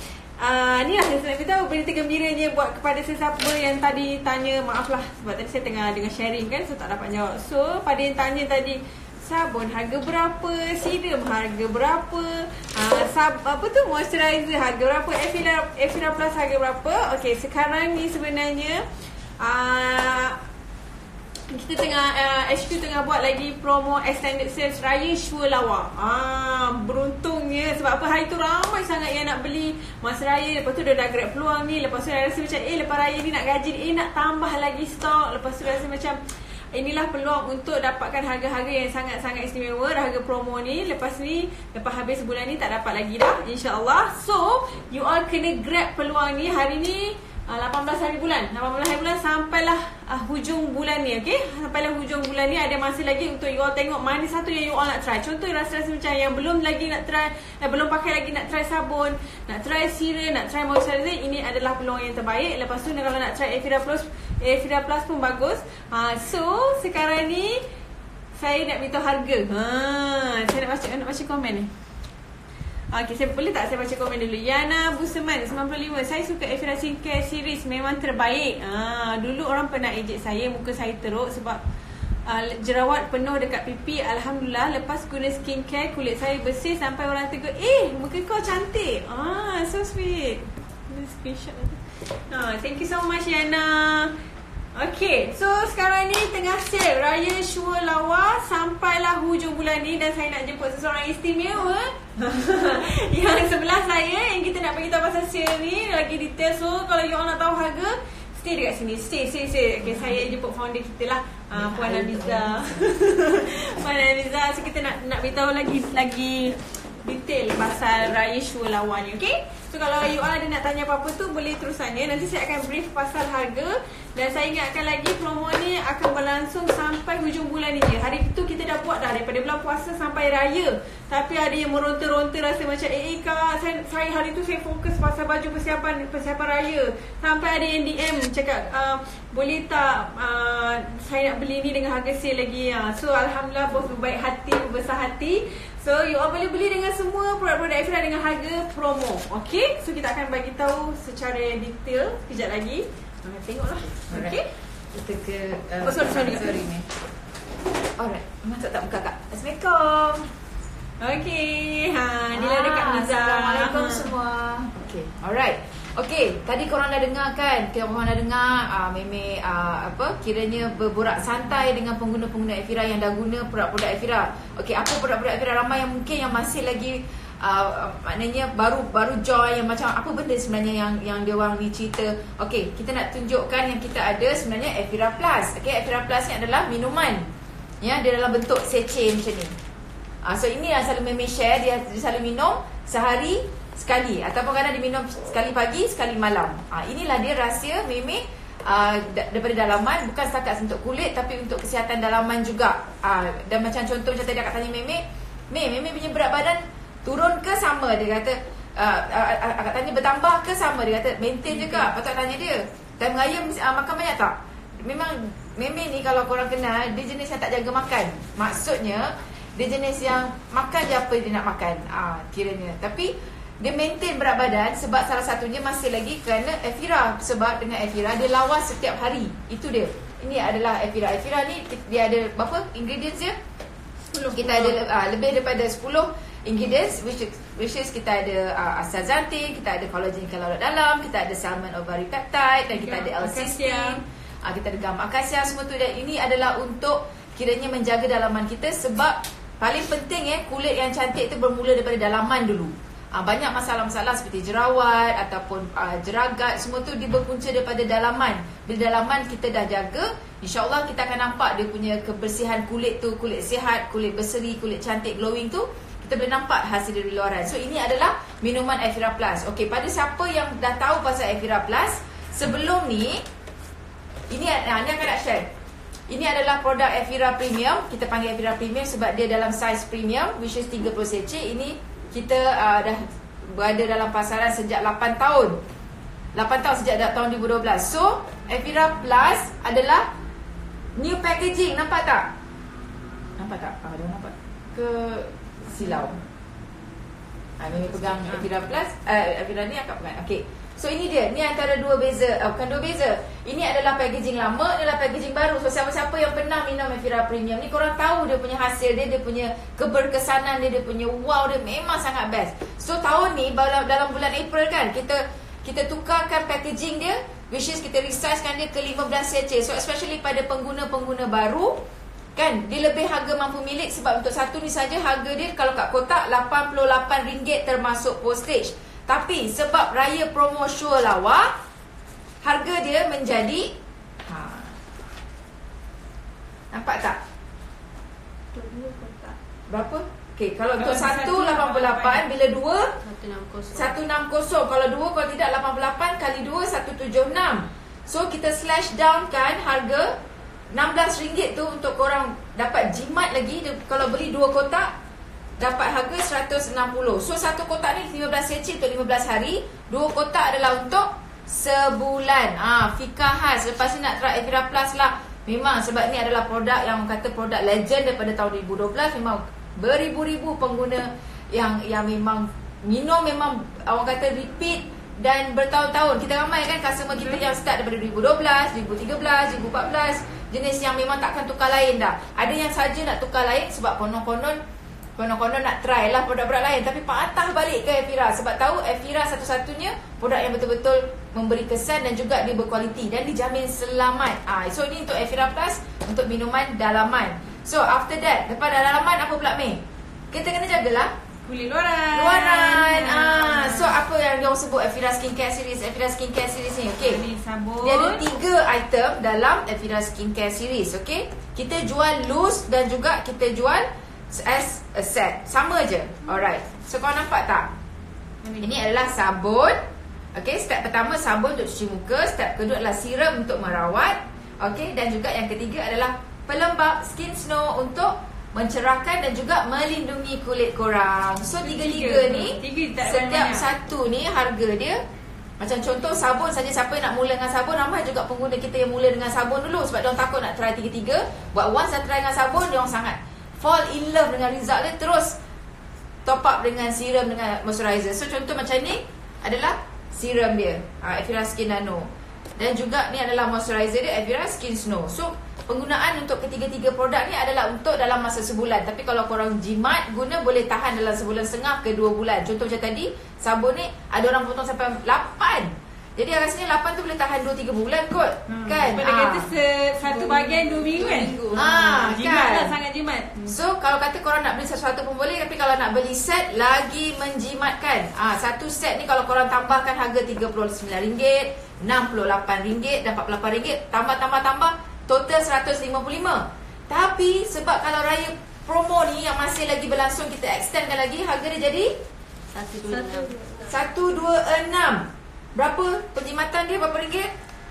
uh, ni lah saya nak beritahu berita gembiranya buat kepada sesiapa yang tadi tanya. Maaf lah sebab tadi saya tengah dengan sharing kan, so tak dapat jawab. So pada yang tanya tadi, sabun harga berapa, serum harga berapa, uh, sab, apa tu moisturizer harga berapa, Efira, Efira Plus harga berapa. Okay, sekarang ni sebenarnya uh, kita tengah uh, H Q tengah buat lagi promo extended sales Raya Shua Lawa. Ah, beruntungnya sebab apa, hari tu ramai sangat yang nak beli masa raya. Lepas tu dia dah grab peluang ni. Lepas tu dia rasa macam eh lepas raya ni nak gaji, eh nak tambah lagi stok. Lepas tu dia rasa macam inilah peluang untuk dapatkan harga-harga yang sangat-sangat istimewa, harga promo ni. Lepas ni, lepas habis sebulan ni tak dapat lagi dah, insya-Allah. So, you all kena grab peluang ni. Hari ni uh, lapan belas hari bulan. lapan belas hari bulan sampailah uh, hujung bulan ni, okey? Sampailah hujung bulan ni, ada masa lagi untuk you all tengok mana satu yang you all nak try. Contoh rasa-rasa macam yang belum lagi nak try, eh, belum pakai lagi nak try sabun, nak try serum, nak try moisturizer, ini adalah peluang yang terbaik. Lepas tu kalau nak try Efira Plus, Efira Plus pun bagus. Ha, so sekarang ni saya nak beritahu harga. Ha, saya nak baca nak baca komen ni. Okey, saya boleh tak saya baca komen dulu. Yana Buseman sembilan puluh lima. Saya suka Efira Skincare Series, memang terbaik. Ha, dulu orang pernah ejek saya, muka saya teruk sebab uh, jerawat penuh dekat pipi. Alhamdulillah lepas guna skincare kulit saya bersih sampai orang tegur, "Eh, muka kau cantik." Ah, so sweet. Ini screenshot ni. Ha, thank you so much Yana. Okay, so sekarang ni tengah sale Raya Shua Lawa sampailah hujung bulan ni. Dan saya nak jemput seseorang istimewa yang sebelah saya, yang kita nak beritahu pasal sale ni lagi detail. So kalau you all nak tahu harga, stay dekat sini. Stay, stay, stay. Okay, saya jemput founder kita lah, uh, Puan Namiza. Puan Namiza. So kita nak nak beritahu lagi lagi detail pasal Raya Shua Lawa ni, okay? So kalau you all ada nak tanya apa-apa tu, boleh terus tanya. Nanti saya akan brief pasal harga. Dan saya ingatkan lagi, promo ni akan berlangsung sampai hujung bulan ni je. Hari tu kita dah buat dah daripada bulan puasa sampai raya. Tapi ada yang meronta-ronta rasa macam, Eh, eh kak, saya, saya hari tu saya fokus pasal baju persiapan persiapan raya. Sampai ada yang D M cakap, uh, boleh tak uh, saya nak beli ni dengan harga sale lagi. uh. So Alhamdulillah, bos berbaik hati, berbesar hati. So you all boleh beli dengan semua produk-produk Efira dengan harga promo. Okay, so kita akan bagi tahu secara detail sekejap lagi. Ha, tengoklah. Okay, kita ke uh, oh, sorry, sorry, sorry ni. Alright, masuk tak buka kak? Assalamualaikum. Okay, ha, ni lah dekat Miza. Assalamualaikum ha. semua. Okay, alright. Okey, tadi korang dah dengar kan? Korang dah dengar uh, Meme uh, apa kiranya berborak santai dengan pengguna-pengguna Evira yang dah guna produk-produk Evira. Okey, apa produk-produk Evira? Ramai yang mungkin yang masih lagi uh, maknanya baru baru join, yang macam apa benda sebenarnya yang yang dia orang ni cerita. Okey, kita nak tunjukkan yang kita ada sebenarnya Evira Plus. Okey, Evira Plus ni adalah minuman. Ya, dia dalam bentuk sachet macam ni. Uh, so ini yang selalu Meme share, dia, dia selalu minum sehari sekali ataupun kadang diminum sekali pagi, sekali malam. Ha, inilah dia rahsia Meme uh, daripada dalaman, bukan setakat untuk kulit tapi untuk kesihatan dalaman juga. Ha, dan macam contoh macam tadi akak tanya Meme, Meme, Meme punya berat badan turun ke sama? Dia kata, uh, uh, akak tanya bertambah ke sama? Dia kata maintain je kak. Lepas tu tanya dia, time raya uh, makan banyak tak? Memang Meme ni kalau korang kenal, dia jenis yang tak jaga makan. Maksudnya dia jenis yang makan je apa dia nak makan, ah, kiranya. Tapi dia maintain berat badan sebab salah satunya masih lagi kerana Evira. Sebab dengan Evira dia lawas setiap hari. Itu dia. Ini adalah Evira. Evira ni dia ada berapa ingredients dia? sepuluh. Kita ada uh, lebih daripada sepuluh ingredients, which is, which is kita ada uh, astaxanthin, kita ada collagen ikan laut dalam, kita ada salmon ovary peptide, dan kita ada L-cysteine, uh, kita ada gamma akasia, semua tu. Dan ini adalah untuk kiranya menjaga dalaman kita. Sebab paling penting eh, kulit yang cantik tu bermula daripada dalaman dulu. Ha, banyak masalah-masalah seperti jerawat ataupun uh, jeragat, semua tu dia berpunca daripada dalaman. Bila dalaman kita dah jaga, insya-Allah kita akan nampak dia punya kebersihan kulit tu, kulit sihat, kulit berseri, kulit cantik, glowing tu. Kita boleh nampak hasil dari luaran. So ini adalah minuman Evira Plus. Okey, pada siapa yang dah tahu pasal Evira Plus, sebelum ni ini nah, ni akan nak share. Ini adalah produk Evira Premium. Kita panggil Evira Premium sebab dia dalam size premium, which is tiga puluh sachet. Ini kita uh, dah berada dalam pasaran sejak lapan tahun. lapan tahun sejak tahun dua ribu dua belas. So, Evira Plus adalah new packaging. Nampak tak? Nampak tak? Ah, dia nampak ke silau? Ah, Meme pegang Evira Plus. Uh, Evira ni akak pegang. Okey. So ini dia, ni antara dua beza, oh, bukan dua beza. Ini adalah packaging lama, ini adalah packaging baru. So siapa-siapa yang pernah minum Evira Premium ni, korang tahu dia punya hasil dia, dia punya keberkesanan dia, dia punya wow dia memang sangat best. So tahun ni dalam bulan April kan, kita kita tukarkan packaging dia, which is kita resizekan dia ke lima belas sachet. So especially pada pengguna-pengguna baru kan, dia lebih harga mampu milik sebab untuk satu ni saja harga dia kalau kat kotak lapan puluh lapan ringgit termasuk postage. Tapi sebab raya promo show lawa, harga dia menjadi ha, nampak tak? Berapa? Okey, kalau untuk satu lapan puluh lapan, bila dua satu enam kosong. Kalau dua, kalau tidak lapan puluh lapan kali dua satu tujuh enam. So kita slash down kan harga enam belas ringgit tu untuk korang dapat jimat lagi. Kalau beli dua kotak dapat harga seratus enam puluh. So satu kotak ni lima belas sachet untuk lima belas hari. Dua kotak adalah untuk sebulan. Ah, Fika khas. Lepas ni nak try Evira Plus lah. Memang sebab ni adalah produk yang kata produk legend daripada tahun dua ribu dua belas. Memang beribu-ribu pengguna yang yang memang minum, memang orang kata repeat dan bertahun-tahun. Kita ramai kan customer kita yang start daripada dua ribu dua belas, dua ribu tiga belas, dua ribu empat belas. Jenis yang memang takkan tukar lain dah. Ada yang saja nak tukar lain sebab konon-konon Konon-konon nak try lah produk-produk lain, tapi patah balik ke Evira sebab tahu Evira satu-satunya produk yang betul-betul memberi kesan dan juga dia berkualiti dan dijamin selamat. Ah, so ini untuk Evira Plus untuk minuman dalaman. So after that, lepas dalaman apa pula Mei? Kita kena jagalah kulit luaran. Luaran. Ah, so apa yang dia orang sebut Evira Skincare Series? Evira Skincare Series ni, okey. Ini sabun. Dia ada tiga item dalam Evira Skincare Series, okey. Kita jual loose dan juga kita jual as a set. Sama je. Alright. So kau nampak tak? Ini adalah sabun. Okay, step pertama sabun untuk cuci muka. Step kedua adalah serum untuk merawat. Okay, dan juga yang ketiga adalah pelembap Skin Snow untuk mencerahkan dan juga melindungi kulit korang. So tiga-tiga ni, setiap satu ni harga dia, macam contoh sabun saja, siapa yang nak mula dengan sabun, ramai juga pengguna kita yang mula dengan sabun dulu sebab diorang takut nak try tiga-tiga. Buat once dah try dengan sabun, diorang sangat fall in love dengan result dia, terus top up dengan serum dengan moisturizer. So contoh macam ni adalah serum dia, ha, Evira Skin Nano. Dan juga ni adalah moisturizer dia, Evira Skin Snow. So penggunaan untuk ketiga-tiga produk ni adalah untuk dalam masa sebulan. Tapi kalau korang jimat guna, boleh tahan dalam sebulan setengah ke dua bulan. Contoh macam tadi, sabun ni ada orang potong sampai lapan. Jadi rasanya lapan tu boleh tahan dua tiga bulan kot. Hmm. Kan? Pada Ah. kata se- satu bahagian dua minggu kan. Ah, Jimat kan? lah, sangat jimat. So kalau kata korang nak beli sesuatu pun boleh, tapi kalau nak beli set lagi menjimatkan. Ah, satu set ni kalau korang tambahkan harga tiga puluh sembilan ringgit, enam puluh lapan ringgit dan empat puluh lapan ringgit, tambah-tambah-tambah total seratus lima puluh lima. Tapi sebab kalau raya promo ni yang masih lagi berlangsung, kita extendkan lagi, harga dia jadi seratus dua puluh enam. Berapa penjimatan dia? Berapa ringgit?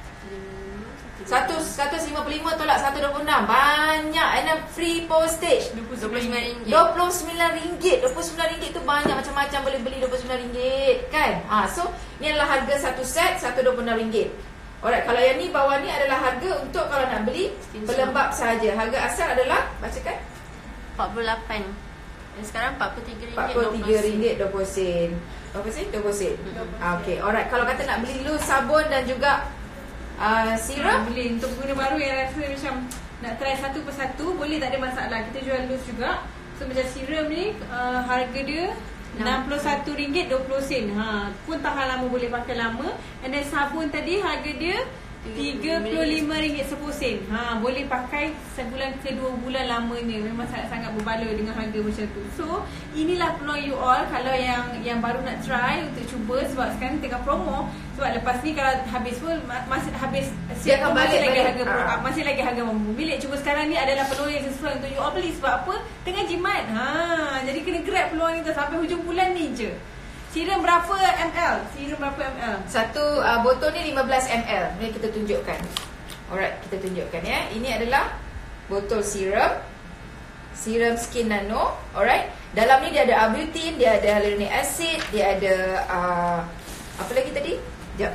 seratus lima puluh lima tolak seratus dua puluh enam. Banyak. And then free postage dua puluh sembilan ringgit. dua puluh sembilan ringgit. dua puluh sembilan ringgit tu banyak, macam-macam boleh beli dua puluh sembilan ringgit kan. Ha, so ni adalah harga satu set seratus dua puluh enam ringgit. Alright, kalau yang ni bawah ni adalah harga untuk kalau nak beli pelembap sahaja. Harga asal adalah, bacakan, empat puluh lapan. Dan sekarang empat puluh tiga ringgit. empat puluh tiga ringgit dua puluh sen. Berapa sen? dua puluh sen. Ah, okey. Alright, kalau kata nak beli loose sabun dan juga uh, sirup, Boleh untuk pengguna baru yang rasa macam nak try satu persatu, boleh, tak ada masalah. Kita jual loose juga. So macam serum ni uh, harga dia enam puluh satu ringgit dua puluh sen. Ha, pun tahan lama, boleh pakai lama. And then sabun tadi harga dia tiga puluh lima ringgit sepuluh sen. Ha, boleh pakai sebulan ke dua bulan lamanya. Memang sangat-sangat berbaloi dengan harga macam tu. So, inilah peluang you all kalau yang yang baru nak try untuk cuba, sebab sekarang tengah promo. Sebab lepas ni kalau habis pun masih habis Dia akan masih balik lagi balik. harga pro, Ah. masih lagi harga mampu bilik. Cuma sekarang ni adalah peluang yang sesuai untuk you all beli. Sebab apa? Tengah jimat. Ha, jadi kena grab peluang ni tu sampai hujung bulan ni je. Serum berapa ml? Serum berapa ml? satu uh, botol ni lima belas mililiter. Ni kita tunjukkan. Alright, kita tunjukkan ya. Ini adalah botol serum. Serum Skin Nano. Alright. Dalam ni dia ada arbutin, dia ada hyaluronic acid, dia ada uh, apa lagi tadi? Sekejap.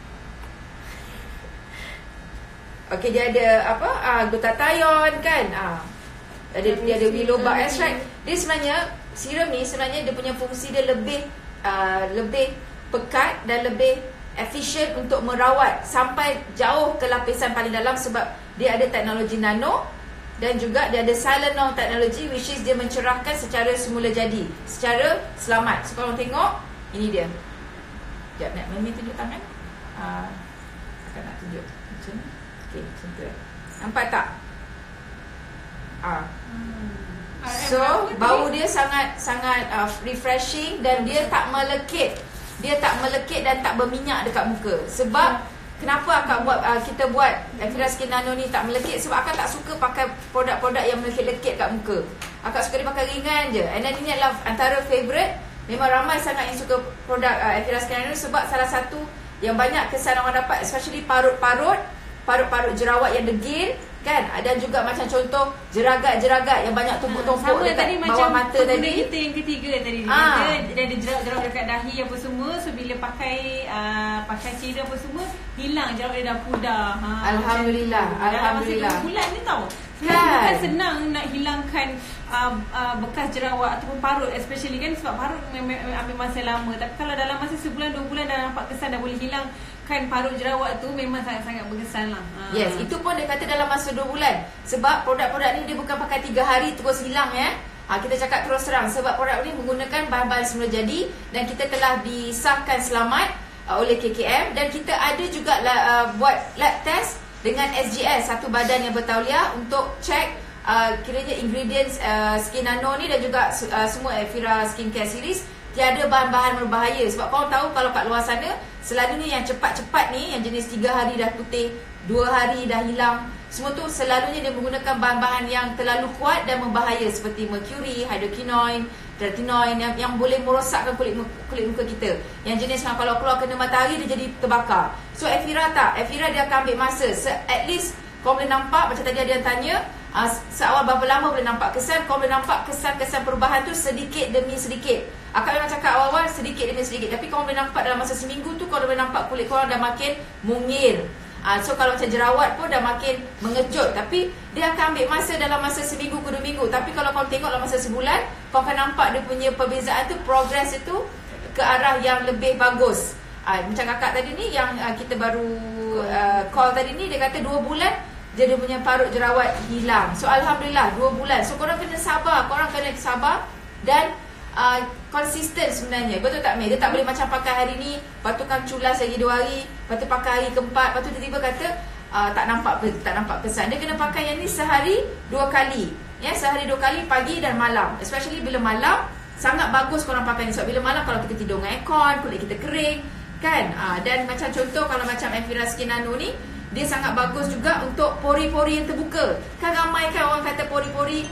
Okey, dia ada apa? Uh, glutathione kan? Ah. Uh, ada dia ada biloba extract. Dia sebenarnya serum ni sebenarnya dia punya fungsi dia lebih uh, lebih pekat dan lebih efisien untuk merawat sampai jauh ke lapisan paling dalam, sebab dia ada teknologi nano dan juga dia ada silent now teknologi, which is dia mencerahkan secara semula jadi, secara selamat. So kalau tengok, ini dia. Sekejap, nak Mami tunjuk tangan. uh, Akan nak tunjuk macam ni. Okay, macam tu. Nampak tak? Ah. So bau dia sangat sangat uh, refreshing dan dia tak melekit. Dia tak melekit dan tak berminyak dekat muka. Sebab kenapa akak buat uh, kita buat Effira Skin Nano ni tak melekit? Sebab akak tak suka pakai produk-produk yang melekit-lekit kat muka. Akak suka dia pakai ringan je. And then ini adalah antara favourite. Memang ramai sangat yang suka produk uh, Effira Skin Nano sebab salah satu yang banyak kesan orang dapat, especially parut-parut, parut-parut jerawat yang degil kan, dan juga macam contoh jeragat-jeragat yang banyak tumpuk-tumpuk sama dekat tadi bawah macam mata pengguna tadi. kita yang ketiga tadi. Ah. Dia, dia ada jerawat-jerawat dekat dahi apa semua. So bila pakai uh, pakai serum apa semua, hilang jerawat dia dah pudar. Ha, Alhamdulillah, macam tu. Dalam Alhamdulillah. masa dua bulan ni tau. Kan? Bukan senang nak hilangkan uh, uh, bekas jerawat ataupun parut, especially kan, sebab parut memang ambil masa lama. Tapi kalau dalam masa sebulan dua bulan dah nampak kesan, dah boleh hilang kan parut jerawat tu, memang sangat-sangat berkesan lah. Ha. Yes, itu pun dia kata dalam masa dua bulan. Sebab produk-produk ni dia bukan pakai tiga hari terus hilang ya. Ha, kita cakap terus terang, sebab produk ni menggunakan bahan-bahan semula jadi dan kita telah disahkan selamat uh, oleh K K M, dan kita ada juga uh, buat lab test dengan S G S, satu badan yang bertauliah, untuk cek uh, kiranya ingredients uh, Skin Nano ni dan juga uh, semua Effira Skincare Series tiada bahan-bahan berbahaya. Sebab korang tahu kalau kat luar sana selalunya yang cepat-cepat ni, yang jenis tiga hari dah putih, dua hari dah hilang, semua tu selalunya dia menggunakan bahan-bahan yang terlalu kuat dan membahaya seperti mercury, hydroquinone, retinoid yang, yang boleh merosakkan kulit kulit muka kita. Yang jenis yang kalau keluar kena matahari dia jadi terbakar. So Effira tak, Effira dia akan ambil masa. So, at least kau boleh nampak, macam tadi ada yang tanya, uh, seawal berapa lama boleh nampak kesan. Kau boleh nampak kesan-kesan perubahan tu sedikit demi sedikit. Akak memang cakap awal-awal sedikit demi sedikit, tapi kau boleh nampak dalam masa seminggu tu, kau boleh nampak kulit korang dah makin mungil. Uh, so kalau macam jerawat pun dah makin mengecut. Tapi dia akan ambil masa dalam masa seminggu ke dua minggu. Tapi kalau kau tengok dalam masa sebulan, kau akan nampak dia punya perbezaan tu, progress itu ke arah yang lebih bagus. uh, Macam kakak tadi ni yang uh, kita baru uh, call tadi ni, dia kata dua bulan dia, dia punya parut jerawat hilang. So Alhamdulillah dua bulan. So korang kena sabar, korang kena sabar. Dan uh, konsisten sebenarnya. Betul tak Mei? Dia tak boleh macam pakai hari ni, lepas tu kan culas lagi dua hari, lepas tu pakai hari keempat, lepas tu tiba-tiba kata uh, tak nampak tak nampak kesan. Dia kena pakai yang ni sehari dua kali. Ya, sehari dua kali, pagi dan malam. Especially bila malam, sangat bagus korang pakai ni. Sebab bila malam kalau kita tidur dengan aircon, kulit kita kering kan. uh, Dan macam contoh kalau macam Evira Skin Nano ni, dia sangat bagus juga untuk pori-pori yang terbuka. Kan ramai kan orang kata pori-pori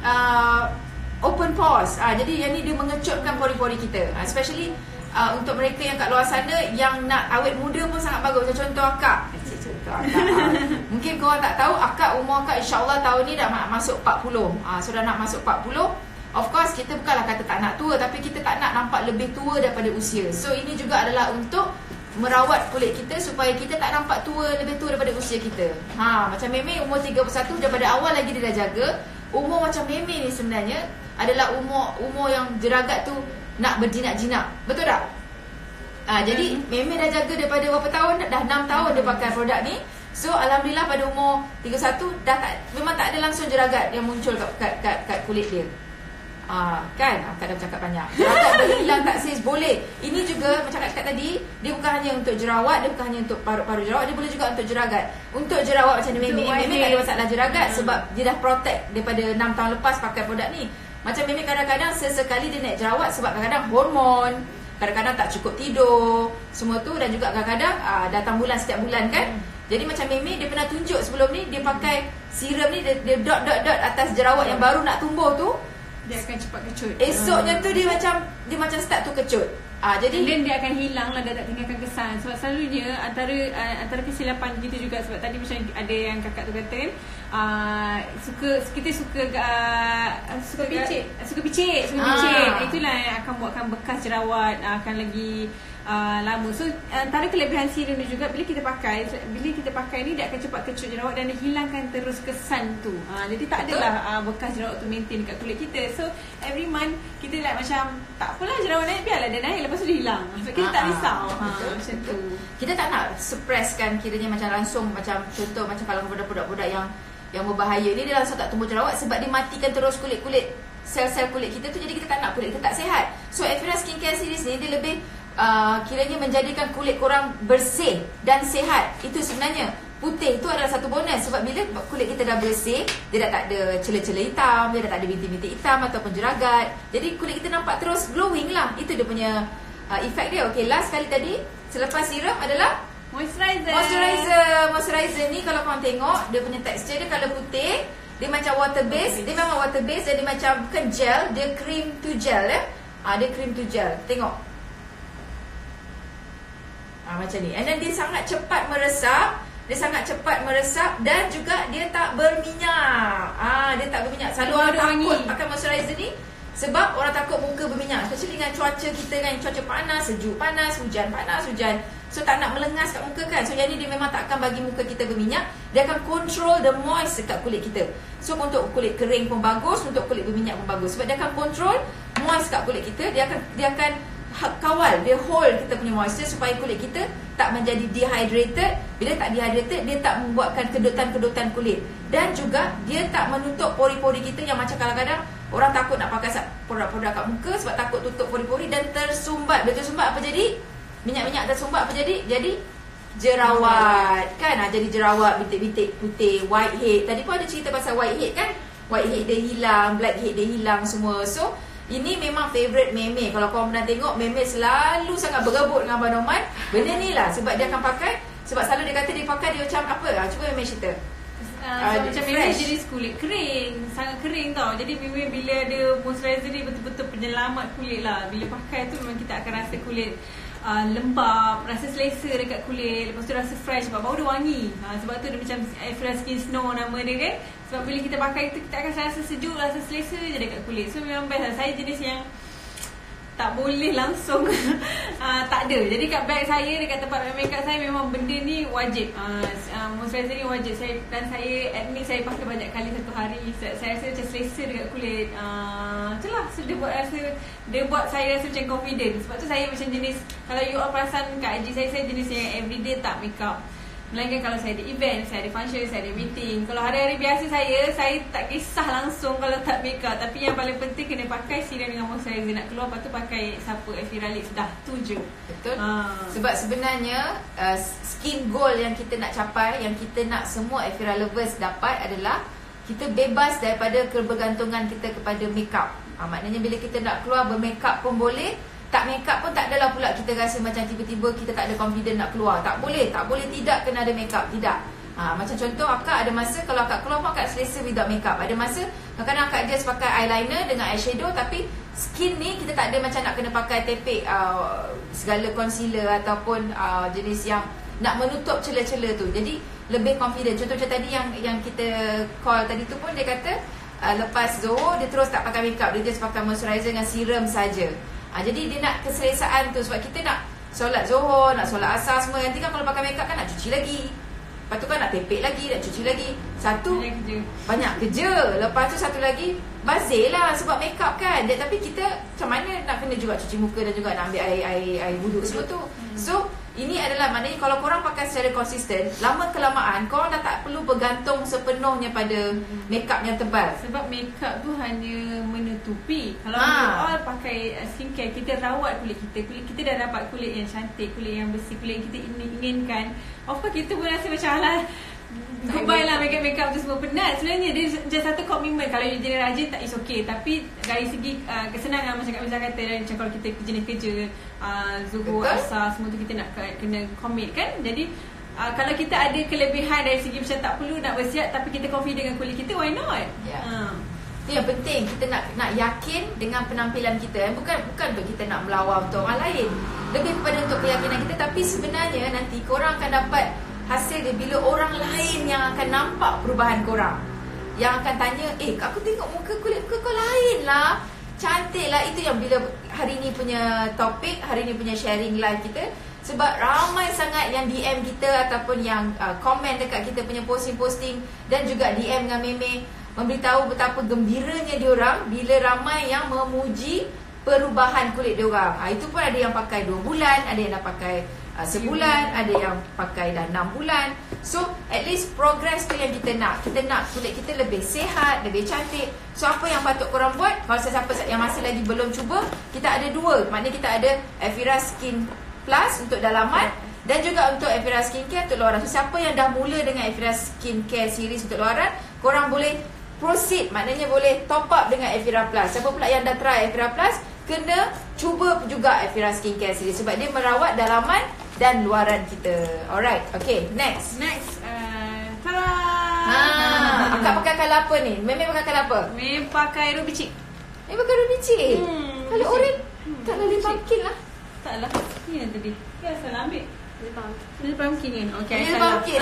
uh, open pores. Ah, jadi yang ni dia mengecutkan pori-pori kita. Ah, especially uh, untuk mereka yang kat luar sana yang nak awet muda pun sangat bagus. Macam contoh akak. Contoh akak. Ah, mungkin korang tak tahu, akak umur akak insya-Allah tahun ni dah masuk empat puluh. Ah, sudah nak masuk empat puluh. Of course kita bukanlah kata tak nak tua, tapi kita tak nak nampak lebih tua daripada usia. So ini juga adalah untuk merawat kulit kita supaya kita tak nampak tua, lebih tua daripada usia kita. Ha, macam Meme umur tiga puluh satu, daripada awal lagi dia dah jaga. Umur macam Meme ni sebenarnya adalah umur umur yang jeragat tu nak berjinak-jinak. Betul tak? Ha, jadi Meme dah jaga daripada berapa tahun? Dah enam tahun dia pakai produk ni. So alhamdulillah pada umur tiga puluh satu dah tak, memang tak ada langsung jeragat yang muncul kat kat, kat, kat kulit dia. Ah, kan? Akak dah bercakap banyak. Jeragat boleh hilang tak sis? Boleh. Ini juga macam Kak cakap tadi, dia bukan hanya untuk jerawat, dia bukan hanya untuk paru-paru jerawat, dia boleh juga untuk jeragat. Untuk jerawat macam ni, Meme, Meme tak ada masalah jeragat hmm. sebab dia dah protect daripada enam tahun lepas pakai produk ni. Macam Meme kadang-kadang sesekali dia naik jerawat sebab kadang-kadang hormon, kadang-kadang tak cukup tidur, semua tu, dan juga kadang-kadang ah, datang bulan setiap bulan kan. Hmm. Jadi macam Meme dia pernah tunjuk sebelum ni, dia pakai serum ni, dia, dia dot-dot-dot atas jerawat yang baru nak tumbuh tu, dia akan cepat kecut. Esoknya tu dia macam dia macam start tu kecut. Ah, jadi dan dia akan hilang lah, dia tak tinggalkan kesan. Sebab selalunya antara uh, antara kesilapan kita juga, sebab tadi macam ada yang kakak tu kata kan, uh, suka kita suka uh, suka picit, suka picit, suka picit. Ah. Itulah yang akan buatkan bekas jerawat uh, akan lagi Uh, lama. So antara kelebihan serum ni juga, bila kita pakai bila kita pakai ni, dia akan cepat kecut jerawat dan dia hilangkan terus kesan tu. uh, Jadi tak adalah uh, bekas jerawat tu maintain dekat kulit kita. So every month kita like macam tak apalah jerawat naik, biarlah dia naik, lepas tu dia hilang. Sebab kita uh-huh. tak risau. ha, Macam tu. Kita tak nak suppresskan kiranya macam langsung, macam contoh macam kalau produk-produk yang yang berbahaya ni, dia langsung tak tumbuh jerawat sebab dia matikan terus kulit-kulit, sel-sel kulit kita tu. Jadi kita tak nak kulit kita tak sihat. So Evira Skincare Series ni dia lebih Uh, kiranya menjadikan kulit korang bersih dan sihat. Itu sebenarnya putih tu adalah satu bonus. Sebab bila kulit kita dah bersih, dia dah tak ada celah-celah hitam, dia dah tak ada bintik-bintik hitam ataupun jeragat. Jadi kulit kita nampak terus glowing lah. Itu dia punya uh, efek dia. Okay, last kali tadi selepas serum adalah moisturizer. Moisturizer Moisturizer ni kalau korang tengok, dia punya tekstur dia colour putih. Dia macam water base. Dia memang water base dan dia macam bukan gel, dia cream to gel eh. Ah, dia cream to gel. Tengok. Ha, macam ni. And then dia sangat cepat meresap. Dia sangat cepat meresap dan juga dia tak berminyak. Ah, dia tak berminyak. Selalu orang takut pakai moisturizer ni sebab orang takut muka berminyak. Especially dengan cuaca kita kan, cuaca panas, sejuk panas, hujan panas, hujan. So tak nak melengas kat muka kan. So yang ni dia memang tak akan bagi muka kita berminyak. Dia akan control the moist dekat kulit kita. So untuk kulit kering pun bagus, untuk kulit berminyak pun bagus. Sebab dia akan control moist kat kulit kita. Dia akan dia akan kawal, dia hold kita punya moisture supaya kulit kita tak menjadi dehydrated. Bila tak dehydrated, dia tak membuatkan kedutan-kedutan kulit. Dan juga dia tak menutup pori-pori kita yang macam kadang-kadang orang takut nak pakai produk-produk kat muka sebab takut tutup pori-pori dan tersumbat. Bila tersumbat apa jadi? Minyak-minyak tersumbat apa jadi? Jadi jerawat kan. Ha, jadi jerawat, bintik-bintik putih, whitehead. Tadi pun ada cerita pasal whitehead kan. Whitehead dia hilang, blackhead dia hilang semua. So ini memang favourite Meme. Kalau korang pernah tengok, Meme selalu sangat berebut dengan Abang Norman. Benda ni lah sebab dia akan pakai. Sebab selalu dia kata dia pakai, dia macam apa? Ha, cuba Meme cerita. Uh, uh, so macam Meme jenis kulit kering, sangat kering tau. Jadi Meme bila ada moisturizer ni betul-betul penyelamat kulit lah. Bila pakai tu memang kita akan rasa kulit uh, lembap, rasa selesa dekat kulit. Lepas tu rasa fresh sebab bau dia wangi. uh, Sebab tu dia macam Evira Skin Snow nama dia kan. Sebab bila kita pakai tu, kita akan rasa sejuk, rasa selesa je dekat kulit. So memang best lah. Saya jenis yang tak boleh langsung uh, tak ada. Jadi kat bag saya, dekat tempat makeup saya, memang benda ni wajib. uh, uh, Moisturizer ni wajib saya. Dan saya admit saya pakai banyak kali satu hari. Saya, saya rasa macam selesa dekat kulit. uh, Itulah. So dia buat rasa, dia buat saya rasa macam confident. Sebab tu saya macam jenis, kalau you all perasan kat I G saya, saya jenis yang everyday tak makeup. Melainkan kalau saya ada event, saya ada function, saya ada meeting. Kalau hari-hari biasa saya, saya tak kisah langsung kalau tak make up. Tapi yang paling penting kena pakai serum dengan moisturizer. Nak keluar, lepas tu pakai siapa Effira Lips. Dah, tu je. Betul. Ha. Sebab sebenarnya uh, skin goal yang kita nak capai, yang kita nak semua Effira lovers dapat adalah kita bebas daripada kebergantungan kita kepada makeup. Ha, maknanya bila kita nak keluar bermakeup pun boleh, tak makeup pun tak adalah pula kita rasa macam tiba-tiba kita tak ada confident nak keluar. Tak boleh, tak boleh tidak kena ada makeup, tidak. Ha, macam contoh akak ada masa kalau akak keluar pun akak selesa without makeup. Ada masa kadang-kadang akak just pakai eyeliner dengan eyeshadow, tapi skin ni kita tak ada macam nak kena pakai tepek uh, segala concealer ataupun uh, jenis yang nak menutup celah-celah tu. Jadi lebih confident. Contoh macam tadi yang yang kita call tadi tu pun dia kata uh, lepas Zoho dia terus tak pakai makeup, dia just pakai moisturizer dengan serum saja. Ha, jadi dia nak keselesaan tu. Sebab kita nak solat Zohor, nak solat asar semua. Nanti kan kalau pakai makeup kan nak cuci lagi. Lepas tu kan nak tepek lagi, nak cuci lagi. Satu, banyak kerja, banyak kerja. Lepas tu satu lagi, bazir lah sebab makeup kan. Tapi kita macam mana nak kena juga cuci muka dan juga nak ambil air air, air wuduk semua tu. So ini adalah maknanya kalau korang pakai secara konsisten, lama kelamaan korang dah tak perlu bergantung sepenuhnya pada makeup yang tebal. Sebab makeup tu hanya menutupi. Kalau ha. you all pakai skincare, kita rawat kulit kita. Kulit kita dah dapat kulit yang cantik, kulit yang bersih, kulit yang kita inginkan. Of course kita pun rasa macam alah, goodbye lah makeup-makeup tu semua. Penat sebenarnya. Dia just satu komitmen. Kalau you jenis rajin tak is okay. Tapi dari segi uh, kesenangan macam Kak Miza kata, macam kalau kita jenis kerja uh, Zuhur, asar semua tu kita nak kena commit kan. Jadi uh, kalau kita ada kelebihan dari segi macam tak perlu nak bersiap tapi kita confident dengan kulit kita, why not? Yeah. uh. Itu yang penting. Kita nak nak yakin dengan penampilan kita. Bukan bukan untuk kita nak melawan untuk orang lain. Lebih kepada untuk keyakinan kita. Tapi sebenarnya nanti korang akan dapat hasil dia bila orang lain yang akan nampak perubahan korang, yang akan tanya, eh aku tengok muka kulit muka kau lain lah, cantik lah. Itu yang bila hari ni punya topik, hari ni punya sharing live kita. Sebab ramai sangat yang D M kita ataupun yang uh, komen dekat kita punya posting-posting dan juga D M dengan Meme memberitahu betapa gembiranya diorang bila ramai yang memuji perubahan kulit diorang. Ha, itu pun ada yang pakai dua bulan, ada yang dah pakai uh, sebulan, ada yang pakai dah enam bulan. So at least progress tu yang kita nak. Kita nak kulit kita lebih sihat, lebih cantik. So apa yang patut korang buat? Kalau siapa yang masih lagi belum cuba, kita ada dua. Maknanya kita ada Effira Skin Plus untuk dalaman dan juga untuk Effira Skincare untuk luaran. So siapa yang dah mula dengan Effira Skincare series untuk luaran, korang boleh proceed, maknanya boleh top up dengan Effira Plus. Siapa pula yang dah try Effira Plus, kena cuba juga Effira Skincare series sebab dia merawat dalaman dan luaran kita. Alright, okay, next. Next, uh, tada! Ha, akak pakai colour apa ni? Meme pakai colour apa? Meme pakai Ruby Cheek. Meme pakai Ruby Cheek? Hmm, kalau orange, hmm, tak lalu pumpkin lah. Taklah, ni yang tadi. Ya, salah ambil. Ini pumpkin kan? Okay, ini salah. pumpkin.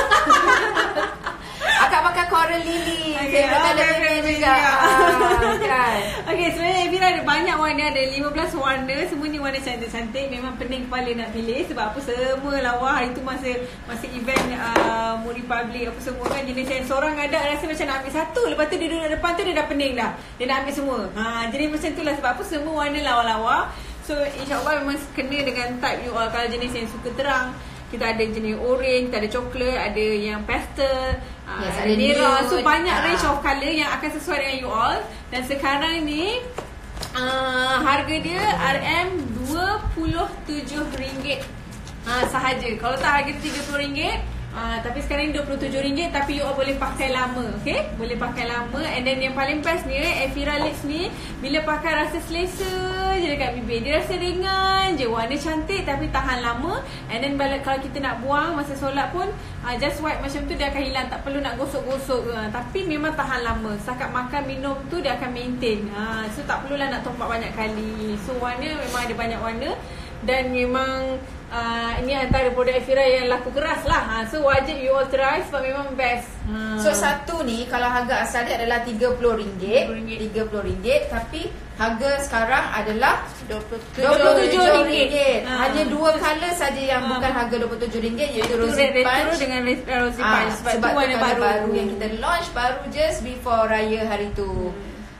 Akak pakai coral lily. Okay, Saya pakai okay, okay, okay, juga. Ah, kan? Okay, sebenarnya Effira ada banyak warna. Ada lima belas warna. Semua ni warna cantik-cantik. Memang pening kepala nak pilih. Sebab apa semua lawa. Hari tu masa masa event uh, Moon Republic apa semua kan. Jenis yang seorang ada rasa macam nak ambil satu. Lepas tu dia duduk depan tu dia dah pening dah. Dia nak ambil semua. Ha, jadi macam tu lah. Sebab apa semua warna lawa-lawa. So insyaAllah memang kena dengan type you all. Kalau jenis yang suka terang, kita ada jenis orange, kita ada coklat, ada yang pastel, yes, uh, ada merah. So banyak ah. range of colour yang akan sesuai dengan you all. Dan sekarang ni uh, harga dia R M dua puluh tujuh ringgit uh, sahaja. Kalau tak harga tiga puluh ringgit. Uh, tapi sekarang ni dua puluh tujuh ringgit. Tapi you all boleh pakai lama. Okay, boleh pakai lama. And then yang paling best ni, Effira Lips ni, bila pakai rasa selesa je dekat bibir. Dia rasa ringan je, warna cantik tapi tahan lama. And then balik, kalau kita nak buang masa solat pun, uh, just wipe macam tu dia akan hilang. Tak perlu nak gosok-gosok. uh, Tapi memang tahan lama. Setakat makan minum tu dia akan maintain. uh, So tak perlulah nak tompak banyak kali. So warna memang ada banyak warna. Dan memang uh, ini antara produk Effira yang laku keras lah. ha, So wajib you all try sebab memang best. ha. So satu ni kalau harga asal dia adalah tiga puluh ringgit, tiga puluh ringgit. Tapi harga sekarang adalah dua puluh tujuh ringgit. ha. Hanya dua colour saja yang ha. bukan harga dua puluh tujuh ringgit, iaitu Rosy Punch dengan Rosy ha. Punch. Sebab, sebab tu warna baru. baru yang kita launch baru just before raya hari tu. hmm.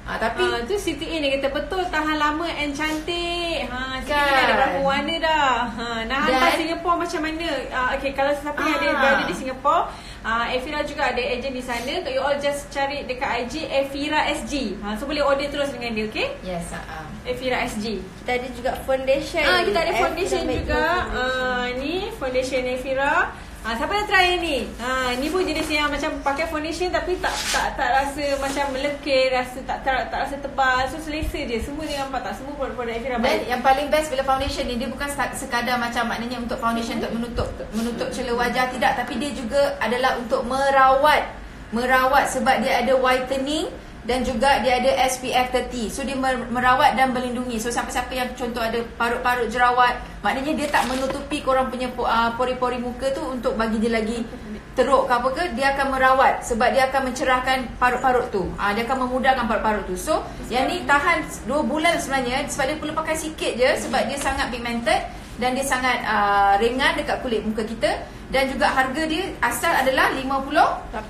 Ah, tapi ha, tu Siti A ni kata betul tahan lama and cantik. Ha, Siti Kan. A ada berapa warna dah. Ha, nak hantar Dan- Singapore macam mana? Uh, okay, kalau siapa yang ada Ah. berada di Singapore, uh, Efira juga ada ejen di sana. You all just cari dekat I G Efira S G. Ha, so boleh order terus dengan dia, okay? yes, uh, Efira S G. Kita ada juga foundation. Ah, kita ada Eh, foundation kita make juga. foundation. Ah, ni foundation Efira. Ah, siapa dah try ni? Ha, ni pun jenis yang macam pakai foundation tapi tak tak tak rasa macam melekeh, rasa tak tak, tak rasa tebal. So selesa je. Semua ni nampak tak? Semua produk-produk Efira dan baik. yang paling best bila foundation ni, dia bukan sta- sekadar macam maknanya untuk foundation untuk menutup menutup celah wajah, tidak, tapi dia juga adalah untuk merawat merawat sebab dia ada whitening dan juga dia ada S P F tiga puluh. So dia mer- merawat dan melindungi. So siapa-siapa yang contoh ada parut-parut jerawat, maknanya dia tak menutupi korang punya uh, pori-pori muka tu untuk bagi dia lagi teruk ke apa ke, dia akan merawat sebab dia akan mencerahkan parut-parut tu. Ah, dia akan memudahkan parut-parut tu. So yang ni tahan dua bulan sebenarnya sebab dia perlu pakai sikit je sebab dia sangat pigmented dan dia sangat uh, ringan dekat kulit muka kita. Dan juga harga dia asal adalah lima puluh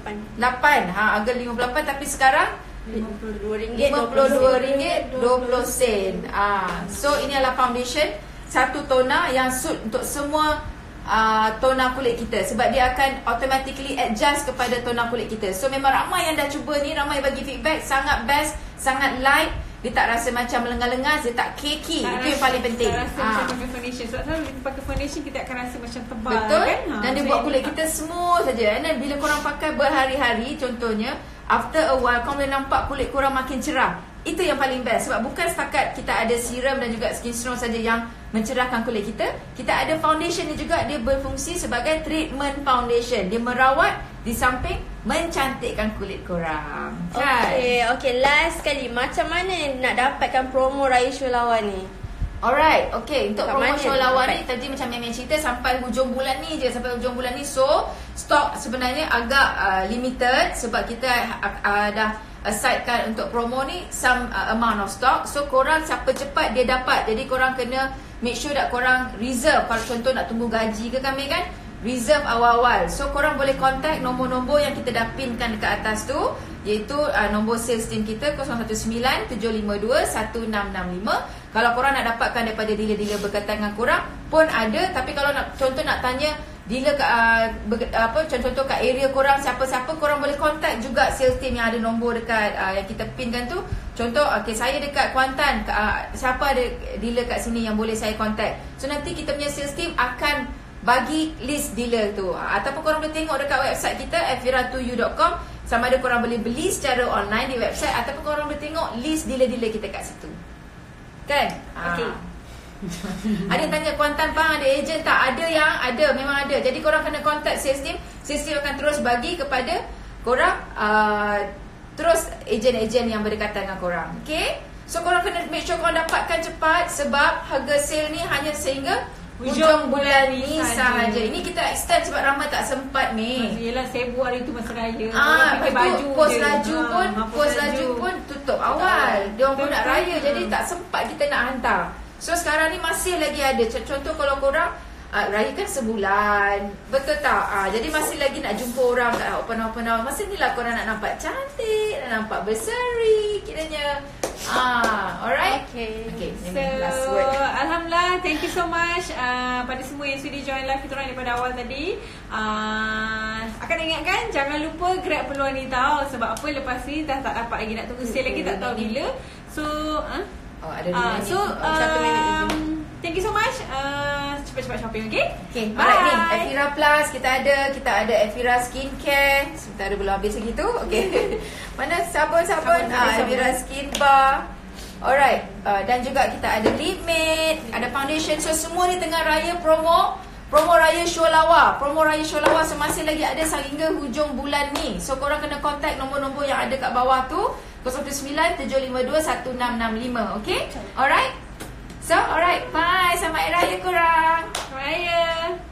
lapan. Ha, harga lima puluh lapan tapi sekarang lima puluh dua ringgit lima puluh dua ringgit dua puluh sen. Ah, so ini adalah foundation, satu toner yang suit untuk semua uh, toner kulit kita sebab dia akan automatically adjust kepada toner kulit kita. So memang ramai yang dah cuba ni, ramai bagi feedback sangat best, sangat light. Dia tak rasa macam lengas-lengas, dia tak cakey. Tak Itu yang rasa- paling penting. Tak rasa Ah. macam pakai foundation. Sebab selalu kita pakai foundation kita akan rasa macam tebal, Betul kan? Ha, dan dia so buat yang kulit tak- kita smooth saja. Dan bila korang pakai berhari-hari, contohnya after a while korang boleh nampak kulit korang makin cerah. Itu yang paling best sebab bukan setakat kita ada serum dan juga skin strong saja yang mencerahkan kulit kita. Kita ada foundation ni juga, dia berfungsi sebagai treatment foundation. Dia merawat di samping mencantikkan kulit korang. Kan? Okay, okay. Last sekali, macam mana nak dapatkan promo Raya Sholawa ni? Alright, okay. Untuk Kat promo mana Sholawa dapat? ni tadi macam Meme cerita sampai hujung bulan ni je, sampai hujung bulan ni. So, stok sebenarnya agak uh, limited sebab kita uh, uh, dah asidekan untuk promo ni some uh, amount of stock. So, korang siapa cepat dia dapat. Jadi korang kena make sure that korang reserve. Kalau contoh nak tunggu gaji ke kami kan, reserve awal-awal. So korang boleh contact nombor-nombor yang kita dah pinkan dekat atas tu, iaitu uh, nombor sales team kita kosong satu sembilan tujuh lima dua satu enam enam lima. Kalau korang nak dapatkan daripada dealer-dealer berkaitan dengan korang pun ada. Tapi kalau nak contoh nak tanya dealer kat, uh, ber, apa contoh kat area korang siapa-siapa, korang boleh contact juga sales team yang ada nombor dekat uh, yang kita pinkan tu. Contoh, okay, saya dekat Kuantan, uh, siapa ada dealer kat sini yang boleh saya contact. So nanti kita punya sales team akan bagi list dealer tu. Ataupun korang boleh tengok dekat website kita efira two u dot com. Sama ada korang boleh beli secara online di website ataupun korang boleh tengok list dealer-dealer kita kat situ. Kan? Okey. Ada yang tanya Kuantan bang ada ejen tak? Ada yang ada, memang ada. Jadi korang kena contact sales team. Sales team akan terus bagi kepada korang uh, terus ejen-ejen yang berdekatan dengan korang. Okay? So korang kena make sure korang dapatkan cepat sebab harga sale ni hanya sehingga hujung bulan ni sahaja. Ini kita extend sebab ramai tak sempat ni. Yelah sibuk hari tu masa raya. Ah, Orang fikir lepas tu pos je. laju Ah, pun ha, pos laju pun tutup awal. Dia orang pun nak Betul. raya jadi tak sempat kita nak hantar. So sekarang ni masih lagi ada. Contoh kalau korang uh, raya kan sebulan. Betul tak? Ah, jadi masih lagi nak jumpa orang kat open-open house. Masa ni lah korang nak nampak cantik, nak nampak berseri kiranya. Ah, alright. Okay. Okay, So, ini last word. Alhamdulillah, thank you so much uh, pada semua yang sudi join live kita orang daripada awal tadi. Uh, akan ingatkan, jangan lupa grab peluang ni tau. Sebab apa, lepas ni dah tak dapat lagi, nak tunggu sale lagi, tak tahu bila. So, uh, Oh, ada dua uh, minit. so Satu minit lagi. um, thank you so much. Uh, cepat-cepat shopping, okay? Okay, Bye. alright ni Efira Plus kita ada, kita ada Efira Skincare. Sebentar belum habis lagi tu. Okay. Mana sabun-sabun? Sabun, Ah, sabun. Efira Skin Bar. Alright, uh, dan juga kita ada lip matte, ada foundation. So semua ni tengah raya promo. Promo Raya Sholawa. Promo Raya Sholawa so masih lagi ada sehingga hujung bulan ni. So korang kena contact nombor-nombor yang ada kat bawah tu, kosong satu sembilan tujuh lima dua satu enam enam lima. Okay? Alright? So, alright. Bye. Selamat Hari Raya korang. Raya.